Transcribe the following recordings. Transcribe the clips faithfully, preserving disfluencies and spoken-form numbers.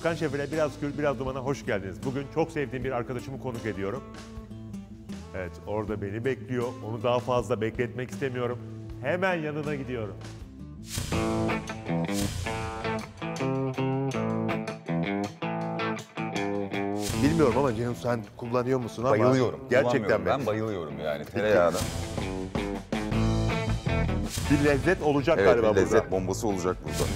Gürkan Şef ile Biraz Gül Biraz Duman'a hoş geldiniz. Bugün çok sevdiğim bir arkadaşımı konuk ediyorum. Evet, orada beni bekliyor. Onu daha fazla bekletmek istemiyorum. Hemen yanına gidiyorum. Bilmiyorum ama Ceyhun sen kullanıyor musun ama? Bayılıyorum. Gerçekten mi? Ben bayılıyorum yani tereyağına. Bir lezzet olacak Evet, galiba bir lezzet burada. bombası olacak burada.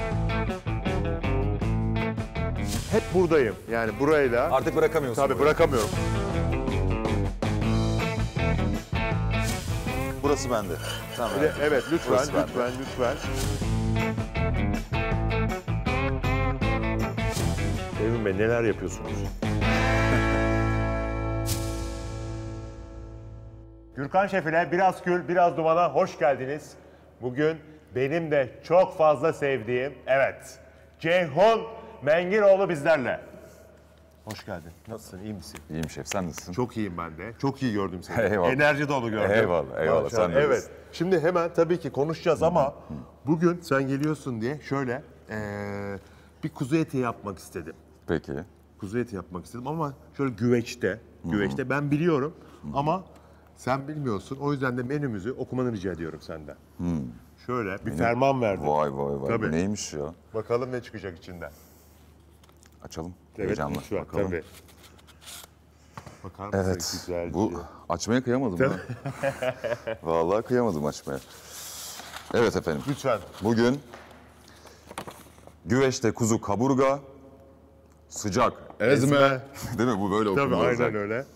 Hep buradayım. Yani burayla. Artık bırakamıyorsun. Tabii burayı. bırakamıyorum. Burası bende. Tamam. Bir de- evet lütfen, Burası bende. lütfen, lütfen. Ceyhun Bey neler yapıyorsunuz? Gürkan Şef ile Biraz Gül, Biraz Duman'a hoş geldiniz. Bugün benim de çok fazla sevdiğim, evet, Ceyhun Mengiroğlu bizlerle. Hoş geldin. Nasılsın, iyi misin? İyiyim şef, sen nasılsın? Çok iyiyim ben de. Çok iyi gördüm seni. Eyvallah. Enerji dolu gördüm. Eyvallah, eyvallah. Maşallah. Sen de Evet. öylesin. Şimdi hemen tabii ki konuşacağız ama bugün sen geliyorsun diye şöyle eee, bir kuzu eti yapmak istedim. Peki. Kuzu eti yapmak istedim ama şöyle güveçte. Güveçte ben biliyorum ama sen bilmiyorsun. O yüzden de menümüzü okumanı rica ediyorum senden. Şöyle bir ferman verdim. Vay vay vay. Tabii. Bu neymiş ya? Bakalım ne çıkacak içinden. Açalım. Evet, Heyecanla. lütfen, Bakalım. tabii. Bakar mısın Evet. güzelce? Bu açmaya kıyamadım ha. Vallahi kıyamadım açmaya. Evet efendim. Lütfen. Bugün güveçte kuzu kaburga, sıcak ezme. Değil mi? Bu böyle Tabii okunuyor aynen zaten. öyle.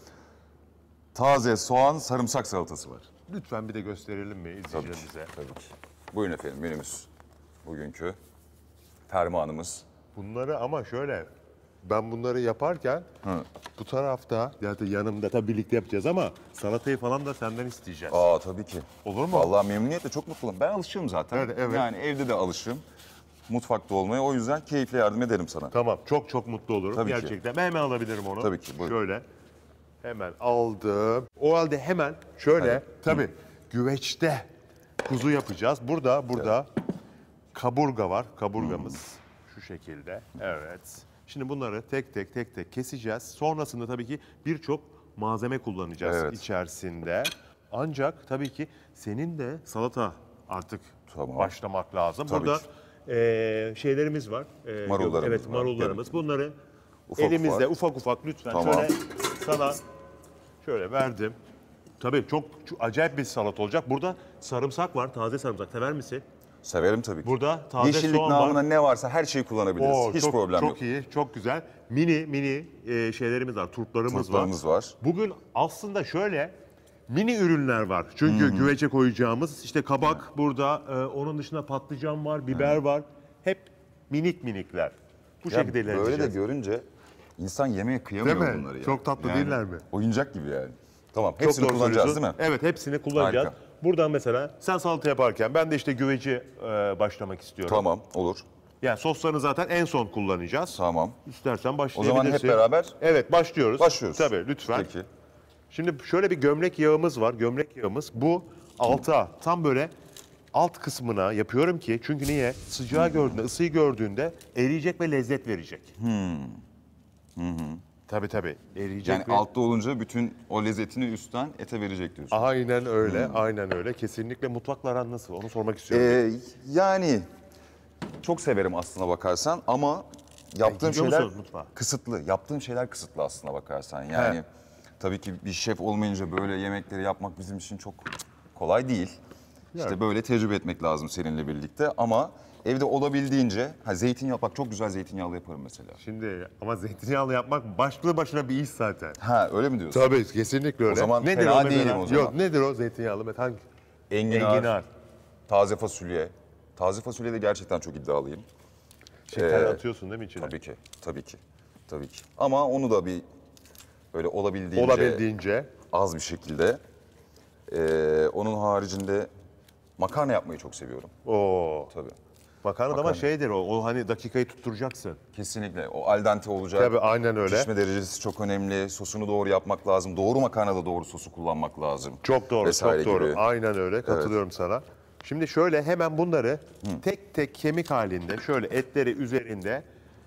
Taze soğan, sarımsak salatası var. Lütfen bir de gösterelim mi izleyicilerimize? Tabii ki. Buyurun efendim menümüz. Bugünkü fermanımız. Bunları ama şöyle, ben bunları yaparken Hı. bu tarafta ya da yanımda tabii birlikte yapacağız ama salatayı falan da senden isteyeceğiz. Aa tabii ki. Olur mu? Vallahi memnuniyetle çok mutluyum. Ben alışığım zaten. Evet, evet. Yani evde de alışığım. Mutfakta olmaya. O yüzden keyifle yardım ederim sana. Tamam, çok çok mutlu olurum Tabii ki. gerçekten. Ben hemen alabilirim onu. Tabii ki, buyurun. Şöyle, hemen aldım. O halde hemen şöyle, Hadi. tabii güveçte kuzu yapacağız. Burada, burada kaburga var, kaburgamız. Şu şekilde, evet. Şimdi bunları tek tek tek tek keseceğiz. Sonrasında tabii ki birçok malzeme kullanacağız Evet. içerisinde. Ancak tabii ki senin de salata artık Tamam. başlamak lazım. Tabii Burada ki. eee, şeylerimiz var. Eee, Marullarımız evet, var. marullarımız. Bunları Ufak elimizde ufak. ufak ufak lütfen Tamam. şöyle sana şöyle verdim. Tabii çok, çok acayip bir salat olacak. Burada sarımsak var, taze sarımsak. Sever misin? Severim tabii ki. Burada taze Yeşillik soğan namına var. ne varsa her şeyi kullanabiliriz. Oo, Hiç çok, problem çok yok. iyi, çok güzel. Mini mini e, şeylerimiz var, turplarımız, Turplarımız var. var. Bugün aslında şöyle mini ürünler var. Çünkü güvece koyacağımız işte kabak burada, e, onun dışında patlıcan var, biber var. Hep minik minikler. Bu Ya şekilde böyle de ilerleyeceğiz. görünce insan yemeğe kıyamıyor Değil mi? bunları ya. Çok tatlı değiller mi? Oyuncak gibi yani. Tamam, Çok hepsini doğru kullanacağız değil söylüyorsun. mi? Evet, hepsini kullanacağız. Harika. Buradan mesela sen salata yaparken ben de işte güveci e, başlamak istiyorum. Tamam, olur. Yani soslarını zaten en son kullanacağız. Tamam. İstersen O başlayabilirsin. zaman hep beraber Evet, başlıyoruz. başlıyoruz. Tabii, lütfen. Peki. Şimdi şöyle bir gömlek yağımız var. Gömlek yağımız bu alta, tam böyle alt kısmına yapıyorum ki çünkü niye? Sıcağı gördüğünde, ısıyı gördüğünde eriyecek ve lezzet verecek. Tabii tabii, eriyecek Yani ve... altta olunca bütün o lezzetini üstten ete verecek diyorsun. Aynen öyle, aynen öyle. Kesinlikle mutfakla aran nasıl? Onu sormak istiyorum. Ee, yani çok severim aslına bakarsan ama yaptığım gidiyor şeyler musun mutfağa? kısıtlı. Yaptığım şeyler kısıtlı aslına bakarsan. Yani He. tabii ki bir şef olmayınca böyle yemekleri yapmak bizim için çok kolay değil. İşte Yani. böyle tecrübe etmek lazım seninle birlikte ama evde olabildiğince ha zeytinyağı bak çok güzel zeytinyağlı yaparım mesela. Şimdi ama zeytinyağlı yapmak başlı başına bir iş zaten. Ha öyle mi diyorsun? Tabii, kesinlikle öyle. O zaman nedir fena o mesela? değilim o zaman. Yok, nedir o zeytinyağlı? Met- Hangi? Enginar, Enginar. taze fasulye. Taze fasulye de gerçekten çok iddialıyım. Şeker Ee, atıyorsun değil mi içine? Tabii ki, tabii ki, tabii ki. Ama onu da bir böyle olabildiğince, Olabildiğince. az bir şekilde. Ee, onun haricinde makarna yapmayı çok seviyorum. Oo. Tabii. Makarna da ama Makarna. şeydir o, o hani dakikayı tutturacaksın. Kesinlikle. O al dente olacak. Tabii, aynen öyle. Pişme derecesi çok önemli. Sosunu doğru yapmak lazım. Doğru makarnada doğru sosu kullanmak lazım. Çok doğru, Vesaire çok doğru. gibi. Aynen öyle, katılıyorum sana. Şimdi şöyle hemen bunları tek tek kemik halinde şöyle etleri üzerinde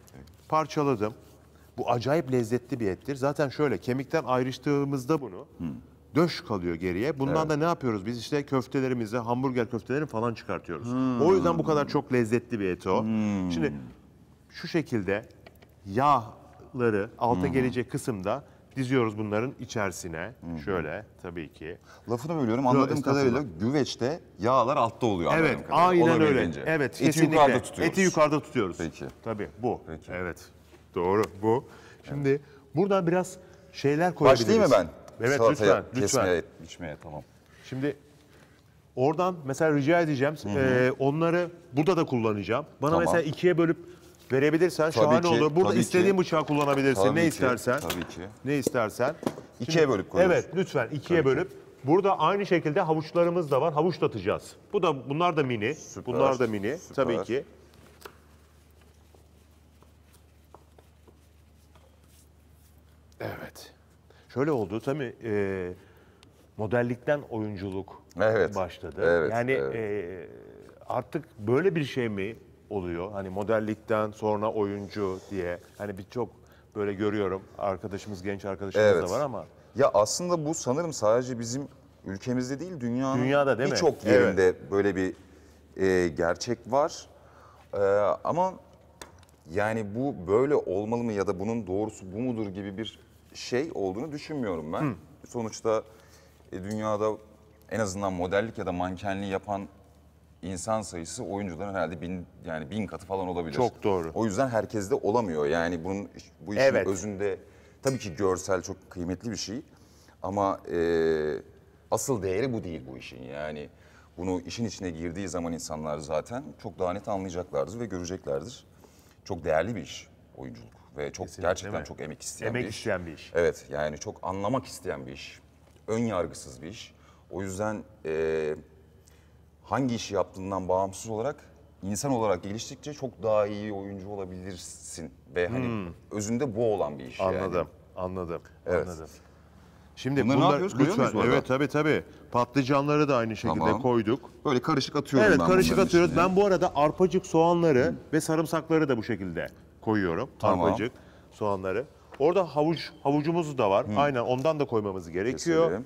parçaladım. Bu acayip lezzetli bir ettir. Zaten şöyle kemikten ayrıştığımızda bunu döş kalıyor geriye. Bundan Evet. da ne yapıyoruz? Biz işte köftelerimizi, hamburger köftelerini falan çıkartıyoruz. O yüzden bu kadar çok lezzetli bir et o. Şimdi şu şekilde yağları alta gelecek kısımda diziyoruz bunların içerisine. Şöyle tabii ki. Lafını bölüyorum. Anladığım estağfurullah. kadarıyla güveçte yağlar altta oluyor. Evet, anladığım kadarıyla. aynen öyle. Olabildiğince. Evet, Eti kesinlikle. yukarıda tutuyoruz. Eti yukarıda tutuyoruz. Peki. Tabii bu. Peki. Evet. Doğru bu. Şimdi buradan biraz şeyler koyabiliriz. Başlayayım mı ben? Evet, Salataya lütfen, lütfen. kesmeye, biçmeye tamam. Şimdi oradan mesela rica edeceğim. Ee, onları burada da kullanacağım. Bana Tamam. mesela ikiye bölüp verebilirsen Tabii şahane ki, olur. Burada tabii istediğin ki. bıçağı kullanabilirsin. Tabii ne ki, istersen. tabii ki. Ne istersen. İkiye bölüp koyuyoruz. Evet, lütfen ikiye bölüp. Burada aynı şekilde havuçlarımız da var. Havuç da atacağız. Bu da bunlar da mini. Süper, Bunlar da mini süper. tabii ki. Evet. Şöyle oldu tabii e, modellikten oyunculuk Evet, başladı. evet, yani evet. e, artık böyle bir şey mi oluyor? Hani modellikten sonra oyuncu diye. Hani birçok böyle görüyorum. Arkadaşımız, genç arkadaşımız Evet. da var ama. Ya aslında bu sanırım sadece bizim ülkemizde değil, dünyanın Dünyada değil mi? birçok yerinde böyle bir e, gerçek var. E, ama yani bu böyle olmalı mı ya da bunun doğrusu bu mudur gibi bir şey olduğunu düşünmüyorum ben. Sonuçta e, dünyada en azından modellik ya da mankenliği yapan insan sayısı oyuncuların herhalde bin yani bin katı falan olabilir. Çok doğru. O yüzden herkeste olamıyor. Yani bunun bu işin Evet. özünde tabii ki görsel çok kıymetli bir şey ama e, asıl değeri bu değil bu işin. Yani bunu işin içine girdiği zaman insanlar zaten çok daha net anlayacaklardır ve göreceklerdir. Çok değerli bir iş oyunculuk ve çok Kesinlikle, değil gerçekten mi? çok emek isteyen Emek bir iş. isteyen bir iş. Evet, yani çok anlamak isteyen bir iş. Ön yargısız bir iş. O yüzden e, hangi işi yaptığından bağımsız olarak insan olarak geliştikçe çok daha iyi oyuncu olabilirsin. Ve hani özünde bu olan bir iş yani. Anladım, anladım, Evet. anladım. Şimdi Bunları ne bunlar yapıyoruz? Koyuyor muyuz bu arada? evet tabii tabii. Patlıcanları da aynı şekilde Tamam. koyduk. Böyle karışık atıyorum Evet, ben karışık bunların atıyoruz. içine. Ben bu arada arpacık soğanları ve sarımsakları da bu şekilde koyuyorum. Tamam. Arpacık soğanları. Orada havuç havucumuz da var. Aynen ondan da koymamız gerekiyor. Keselim.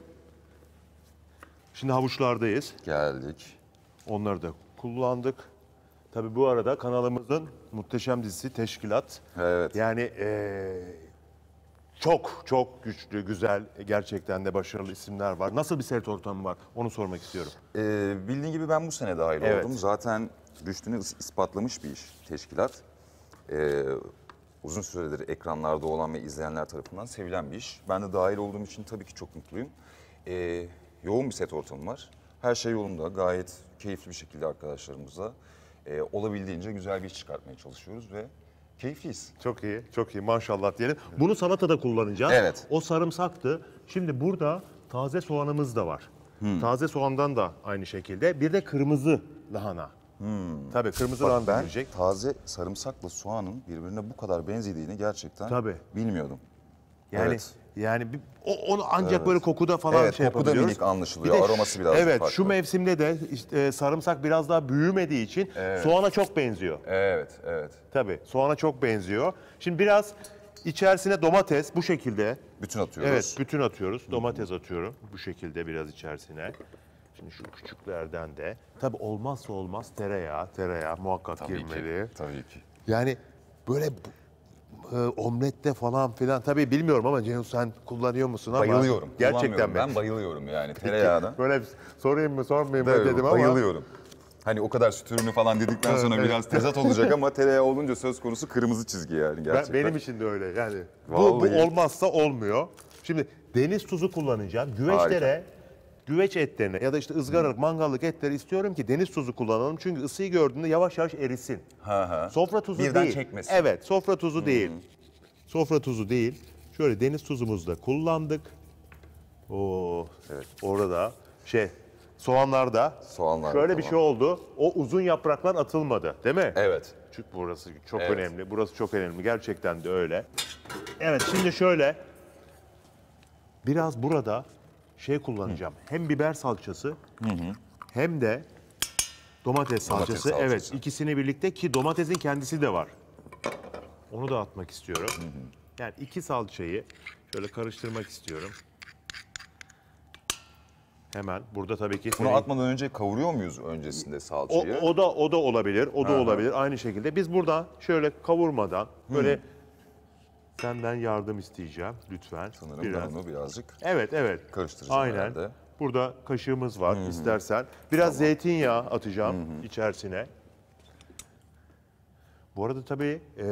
Şimdi havuçlardayız. Geldik. Onları da kullandık. Tabii bu arada kanalımızın muhteşem dizisi Teşkilat. Evet. Yani eee, çok çok güçlü, güzel, gerçekten de başarılı isimler var. Nasıl bir set ortamı var? Onu sormak istiyorum. Ee, bildiğin gibi ben bu sene dahil Evet. oldum. Zaten rüştünü is- ispatlamış bir iş teşkilat. Ee, uzun süredir ekranlarda olan ve izleyenler tarafından sevilen bir iş. Ben de dahil olduğum için tabii ki çok mutluyum. Ee, yoğun bir set ortamı var. Her şey yolunda. Gayet keyifli bir şekilde arkadaşlarımızla e, olabildiğince güzel bir iş çıkartmaya çalışıyoruz ve keyifliyiz. Çok iyi, çok iyi. Maşallah diyelim. Bunu salatada kullanacağız. Evet. O sarımsaktı. Şimdi burada taze soğanımız da var. Taze soğandan da aynı şekilde. Bir de kırmızı lahana. Tabii kırmızı Bak lahana ben girecek. taze sarımsakla soğanın birbirine bu kadar benzediğini gerçekten Tabii. bilmiyordum. Yani Evet. yani bir, o, onu ancak böyle kokuda falan Evet, şey kokuda yapabiliyoruz. minik anlaşılıyor, Bir de aroması şu- biraz Evet, farklı. şu mevsimde de işte, e, sarımsak biraz daha büyümediği için soğana çok benziyor. Evet, evet. Tabii soğana çok benziyor. Şimdi biraz içerisine domates bu şekilde. Bütün atıyoruz. Evet, bütün atıyoruz. Domates atıyorum bu şekilde biraz içerisine. Şimdi şu küçüklerden de. Tabii olmazsa olmaz tereyağı, tereyağı muhakkak Tabii girmeli. ki. Tabii ki. Yani böyle e, omlette falan filan tabii bilmiyorum ama Ceyhun sen kullanıyor musun ama Bayılıyorum. gerçekten Kullanmıyorum. mi? Ben bayılıyorum yani tereyağına. Böyle sorayım mı sormayayım mı Evet, dedim ama bayılıyorum. Hani o kadar süt ürünü falan dedikten sonra evet. biraz tezat olacak ama tereyağı olunca söz konusu kırmızı çizgi yani ben, gerçekten. benim için de öyle yani. Bu, bu Vallahi. olmazsa olmuyor. Şimdi deniz tuzu kullanacağım. Güveçlere, güveç etlerine ya da işte ızgaralık, mangallık etleri istiyorum ki deniz tuzu kullanalım. Çünkü ısıyı gördüğünde yavaş yavaş erisin. Ha ha. Sofra tuzu Birden değil. çekmesin. Evet, sofra tuzu değil. Sofra tuzu değil. Şöyle deniz tuzumuzu da kullandık. Oo, evet. Orada şey soğanlar da Soğanlar da şöyle bir tamam. şey oldu. O uzun yapraklar atılmadı, değil mi? Evet. Çünkü burası çok Evet. önemli. Burası çok önemli. Gerçekten de öyle. Evet, şimdi şöyle biraz burada şey kullanacağım. Hem biber salçası hem de domates salçası. salçası. Evet, ikisini birlikte ki domatesin kendisi de var. Onu da atmak istiyorum. Yani iki salçayı şöyle karıştırmak istiyorum. Hemen burada tabii ki Bunu senin- atmadan önce kavuruyor muyuz öncesinde o, salçayı? o da o da olabilir. O da Aha. olabilir aynı şekilde. Biz buradan şöyle kavurmadan böyle senden yardım isteyeceğim lütfen. Sanırım Biraz. ben onu birazcık Evet, evet. karıştıracağım Aynen. herhalde. Burada kaşığımız var istersen. Biraz zeytinyağı atacağım içerisine. Bu arada tabii eee,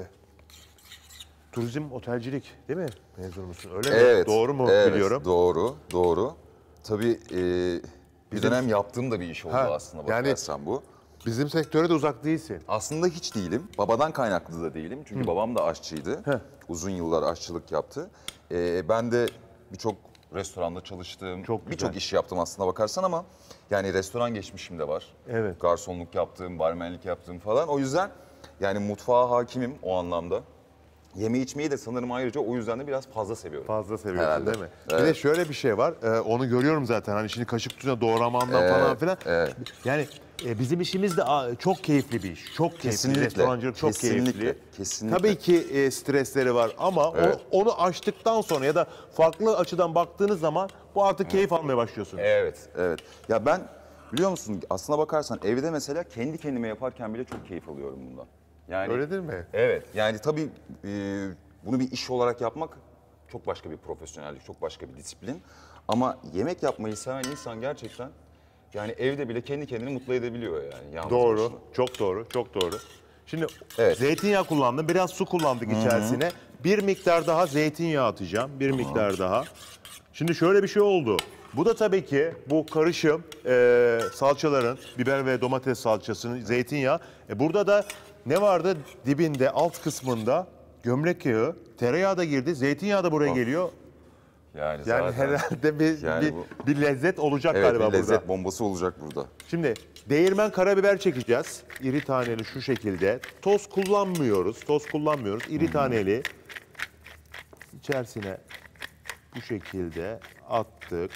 turizm otelcilik değil mi mezun musun? Öyle mi? Evet. Doğru mu evet, biliyorum? Doğru, doğru. Tabii e, bir dönem yaptığım da bir iş oldu Ha, aslında yani- bakarsan bu. Bizim sektöre de uzak değilsin. Aslında hiç değilim. Babadan kaynaklı da değilim. Çünkü babam da aşçıydı. Heh. Uzun yıllar aşçılık yaptı. E, ben de birçok restoranda çalıştım. Çok güzel. Birçok iş yaptım aslına bakarsan ama yani restoran geçmişim de var. Evet. Garsonluk yaptım, barmenlik yaptım falan. O yüzden yani mutfağa hakimim o anlamda. Yeme içmeyi de sanırım ayrıca o yüzden de biraz fazla seviyorum. Fazla seviyorsun Herhalde. değil mi? Bir Evet. de şöyle bir şey var. e, onu görüyorum zaten. Hani şimdi kaşık tuzuna doğramandan Evet, falan filan. evet. Yani e, bizim işimiz de a, çok keyifli bir iş. Çok keyifli. Kesinlikle, Restorancılık çok kesinlikle, keyifli. kesinlikle. Tabii ki e, stresleri var ama Evet. o- onu aştıktan sonra ya da farklı açıdan baktığınız zaman bu artık keyif almaya başlıyorsunuz. Evet, evet. Ya ben biliyor musun aslına bakarsan evde mesela kendi kendime yaparken bile çok keyif alıyorum bundan. Yani Öyle değil mi? Evet. Yani tabii e, bunu bir iş olarak yapmak çok başka bir profesyonellik, çok başka bir disiplin. Ama yemek yapmayı seven insan gerçekten yani evde bile kendi kendini mutlu edebiliyor yani. Yalnız Doğru. başına. Çok doğru. Çok doğru. Şimdi Evet. zeytinyağı kullandım. Biraz su kullandık içerisine. Bir miktar daha zeytinyağı atacağım. Bir miktar daha. Şimdi şöyle bir şey oldu. Bu da tabii ki bu karışım e, salçaların, biber ve domates salçasının, zeytinyağı. E, burada da ne vardı? Dibinde, alt kısmında gömlek yağı, tereyağı da girdi, zeytinyağı da buraya geliyor. Yani, Yani zaten herhalde bir, Yani bir, bu- bir lezzet olacak evet, galiba bir lezzet burada. bombası olacak burada. Şimdi değirmen karabiber çekeceğiz. İri taneli şu şekilde. Toz kullanmıyoruz. Toz kullanmıyoruz. İri taneli. İçerisine bu şekilde attık.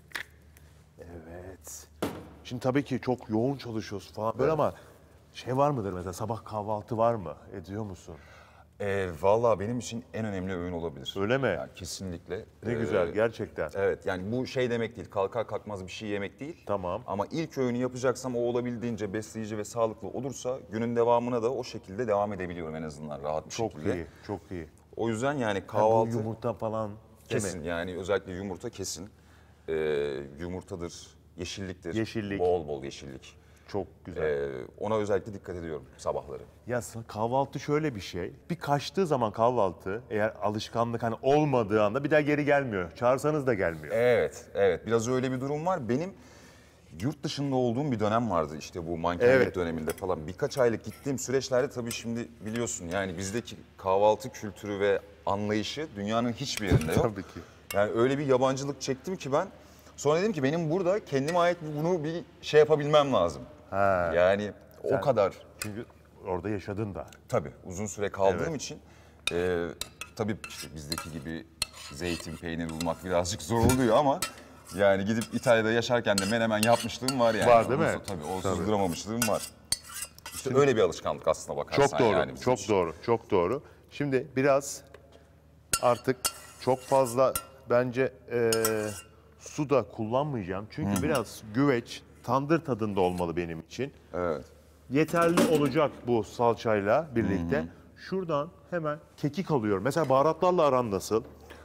Evet. Şimdi tabii ki çok yoğun çalışıyoruz falan böyle ama şey var mıdır mesela sabah kahvaltı var mı? Ediyor musun? E, Valla benim için en önemli öğün olabilir. Öyle mi? Yani kesinlikle. Ne Ee, güzel gerçekten. Evet yani bu şey demek değil, kalkar kalkmaz bir şey yemek değil. Tamam. Ama ilk öğünü yapacaksam o olabildiğince besleyici ve sağlıklı olursa günün devamına da o şekilde devam edebiliyorum en azından rahat bir Çok şekilde. iyi, çok iyi. O yüzden yani Bu kahvaltı yumurta falan değil kesin mi? yani özellikle yumurta kesin. Ee, yumurtadır, yeşilliktir. Yeşillik. Bol bol yeşillik. Çok güzel. Ee, ona özellikle dikkat ediyorum sabahları. Ya s- kahvaltı şöyle bir şey. Bir kaçtığı zaman kahvaltı eğer alışkanlık hani olmadığı anda bir daha geri gelmiyor. Çağırsanız da gelmiyor. Evet, evet. Biraz öyle bir durum var. Benim yurt dışında olduğum bir dönem vardı işte bu mankenlik Evet. döneminde falan. Birkaç aylık gittiğim süreçlerde tabii şimdi biliyorsun yani bizdeki kahvaltı kültürü ve anlayışı dünyanın hiçbir yerinde yok. Tabii ki. Yani öyle bir yabancılık çektim ki ben. Sonra dedim ki benim burada kendime ait bunu bir şey yapabilmem lazım. Ha. Yani Sen- o kadar Çünkü orada yaşadın da. tabii uzun süre kaldığım Evet. için e, tabii işte bizdeki gibi zeytin, peynir bulmak birazcık zor oluyor ama yani gidip İtalya'da yaşarken de menemen yapmışlığım var yani. Var değil mi? Onsuz- Tabii onsuz Tabii. duramamışlığım var. İşte öyle bir alışkanlık aslına bakarsan Çok doğru, yani bizim çok için. doğru, çok doğru. Şimdi biraz artık çok fazla bence eee su da kullanmayacağım. Çünkü biraz güveç, tandır tadında olmalı benim için. Evet. Yeterli olacak bu salçayla birlikte. Şuradan hemen kekik alıyorum. Mesela baharatlarla aran nasıl?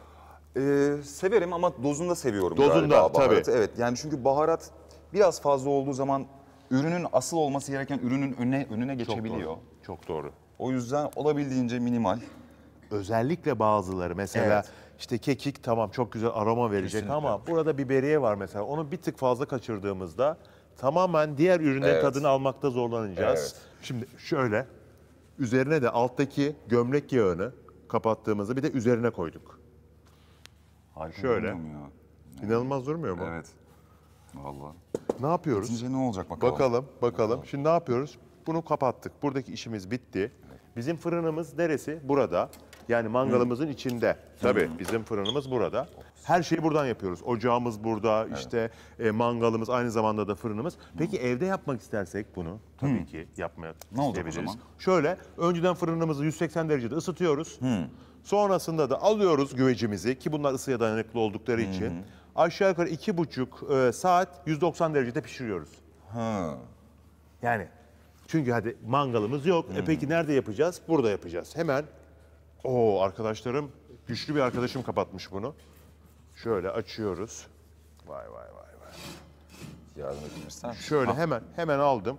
Ee, severim ama dozunda seviyorum Dozunda, galiba baharatı. tabii. Evet yani çünkü baharat biraz fazla olduğu zaman ürünün asıl olması gereken ürünün önüne önüne geçebiliyor. Çok doğru. O yüzden olabildiğince minimal. Özellikle bazıları mesela Evet. işte kekik tamam çok güzel aroma verecek Kesinlikle. ama burada biberiye var mesela. Onu bir tık fazla kaçırdığımızda tamamen diğer ürünlerin Evet. tadını almakta zorlanacağız. Evet. Şimdi şöyle üzerine de alttaki gömlek yağını kapattığımızda bir de üzerine koyduk. Harika Şöyle. durmuyor mu ya? İnanılmaz durmuyor mu? Evet. Vallahi. Ne yapıyoruz? Bitince ne olacak bakalım. Bakalım, bakalım. Şimdi ne yapıyoruz? Bunu kapattık. Buradaki işimiz bitti. Bizim fırınımız neresi? Burada. Yani mangalımızın içinde. Tabii bizim fırınımız burada. Her şeyi buradan yapıyoruz. Ocağımız burada, işte e, mangalımız, aynı zamanda da fırınımız. Peki evde yapmak istersek bunu tabii ki yapmaya Ne olacak o isteyebiliriz. zaman? Şöyle, önceden fırınımızı yüz seksen derecede ısıtıyoruz. Sonrasında da alıyoruz güvecimizi, ki bunlar ısıya dayanıklı oldukları için. Aşağı yukarı iki buçuk e, saat yüz doksan derecede pişiriyoruz. Ha. Yani çünkü hadi mangalımız yok. E peki nerede yapacağız? Burada yapacağız. Hemen o arkadaşlarım, güçlü bir arkadaşım kapatmış bunu. Şöyle açıyoruz. Vay vay vay vay. Yardım edeyim ister misin? Şöyle Ha, hemen hemen aldım.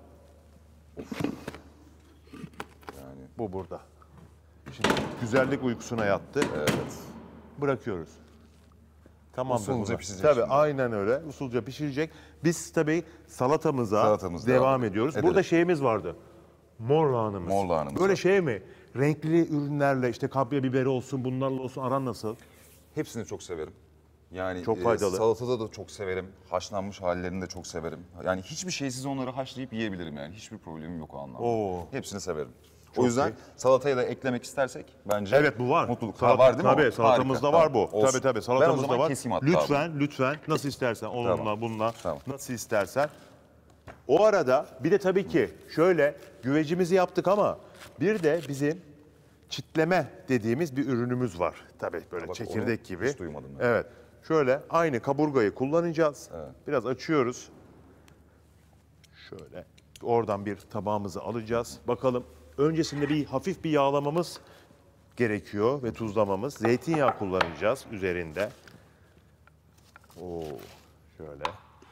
Yani Bu burada. Şimdi güzellik uykusuna yattı. evet. Bırakıyoruz. Tamam. Usulca pişecek Tabii şimdi. aynen öyle. Usulca pişirecek. Biz tabii salatamıza Salatamız devam, devam ediyoruz. edelim. Burada şeyimiz vardı. Mor lahanamız. Mor lahanamız Böyle var. şey mi? Renkli ürünlerle işte kapya biberi olsun, bunlarla olsun, aran nasıl? Hepsini çok severim. Yani Çok e, faydalı. salatada da çok severim. Haşlanmış hallerini de çok severim. Yani hiçbir şeysiz onları haşlayıp yiyebilirim yani. Hiçbir problemim yok o anlamda. Oo. Hepsini severim. Çok o yüzden iyi. salataya da eklemek istersek bence Evet, bu var. mutluluk. Salat- Ha, var değil mi? Tabii o? salatamızda Harika, var bu. tamam, olsun. Tabii tabii Ben o salatamızda zaman var. keseyim hatta Lütfen lütfen nasıl istersen onunla Tamam. bununla Tamam. nasıl istersen. O arada bir de tabii ki şöyle güvecimizi yaptık ama bir de bizim çitleme dediğimiz bir ürünümüz var. Tabii böyle Bak, çekirdek onu gibi. hiç duymadım ben. Evet. Şöyle aynı kaburgayı kullanacağız. Biraz açıyoruz. Şöyle oradan bir tabağımızı alacağız. Bakalım öncesinde bir hafif bir yağlamamız gerekiyor ve tuzlamamız. Zeytinyağı kullanacağız üzerinde. Oo, şöyle.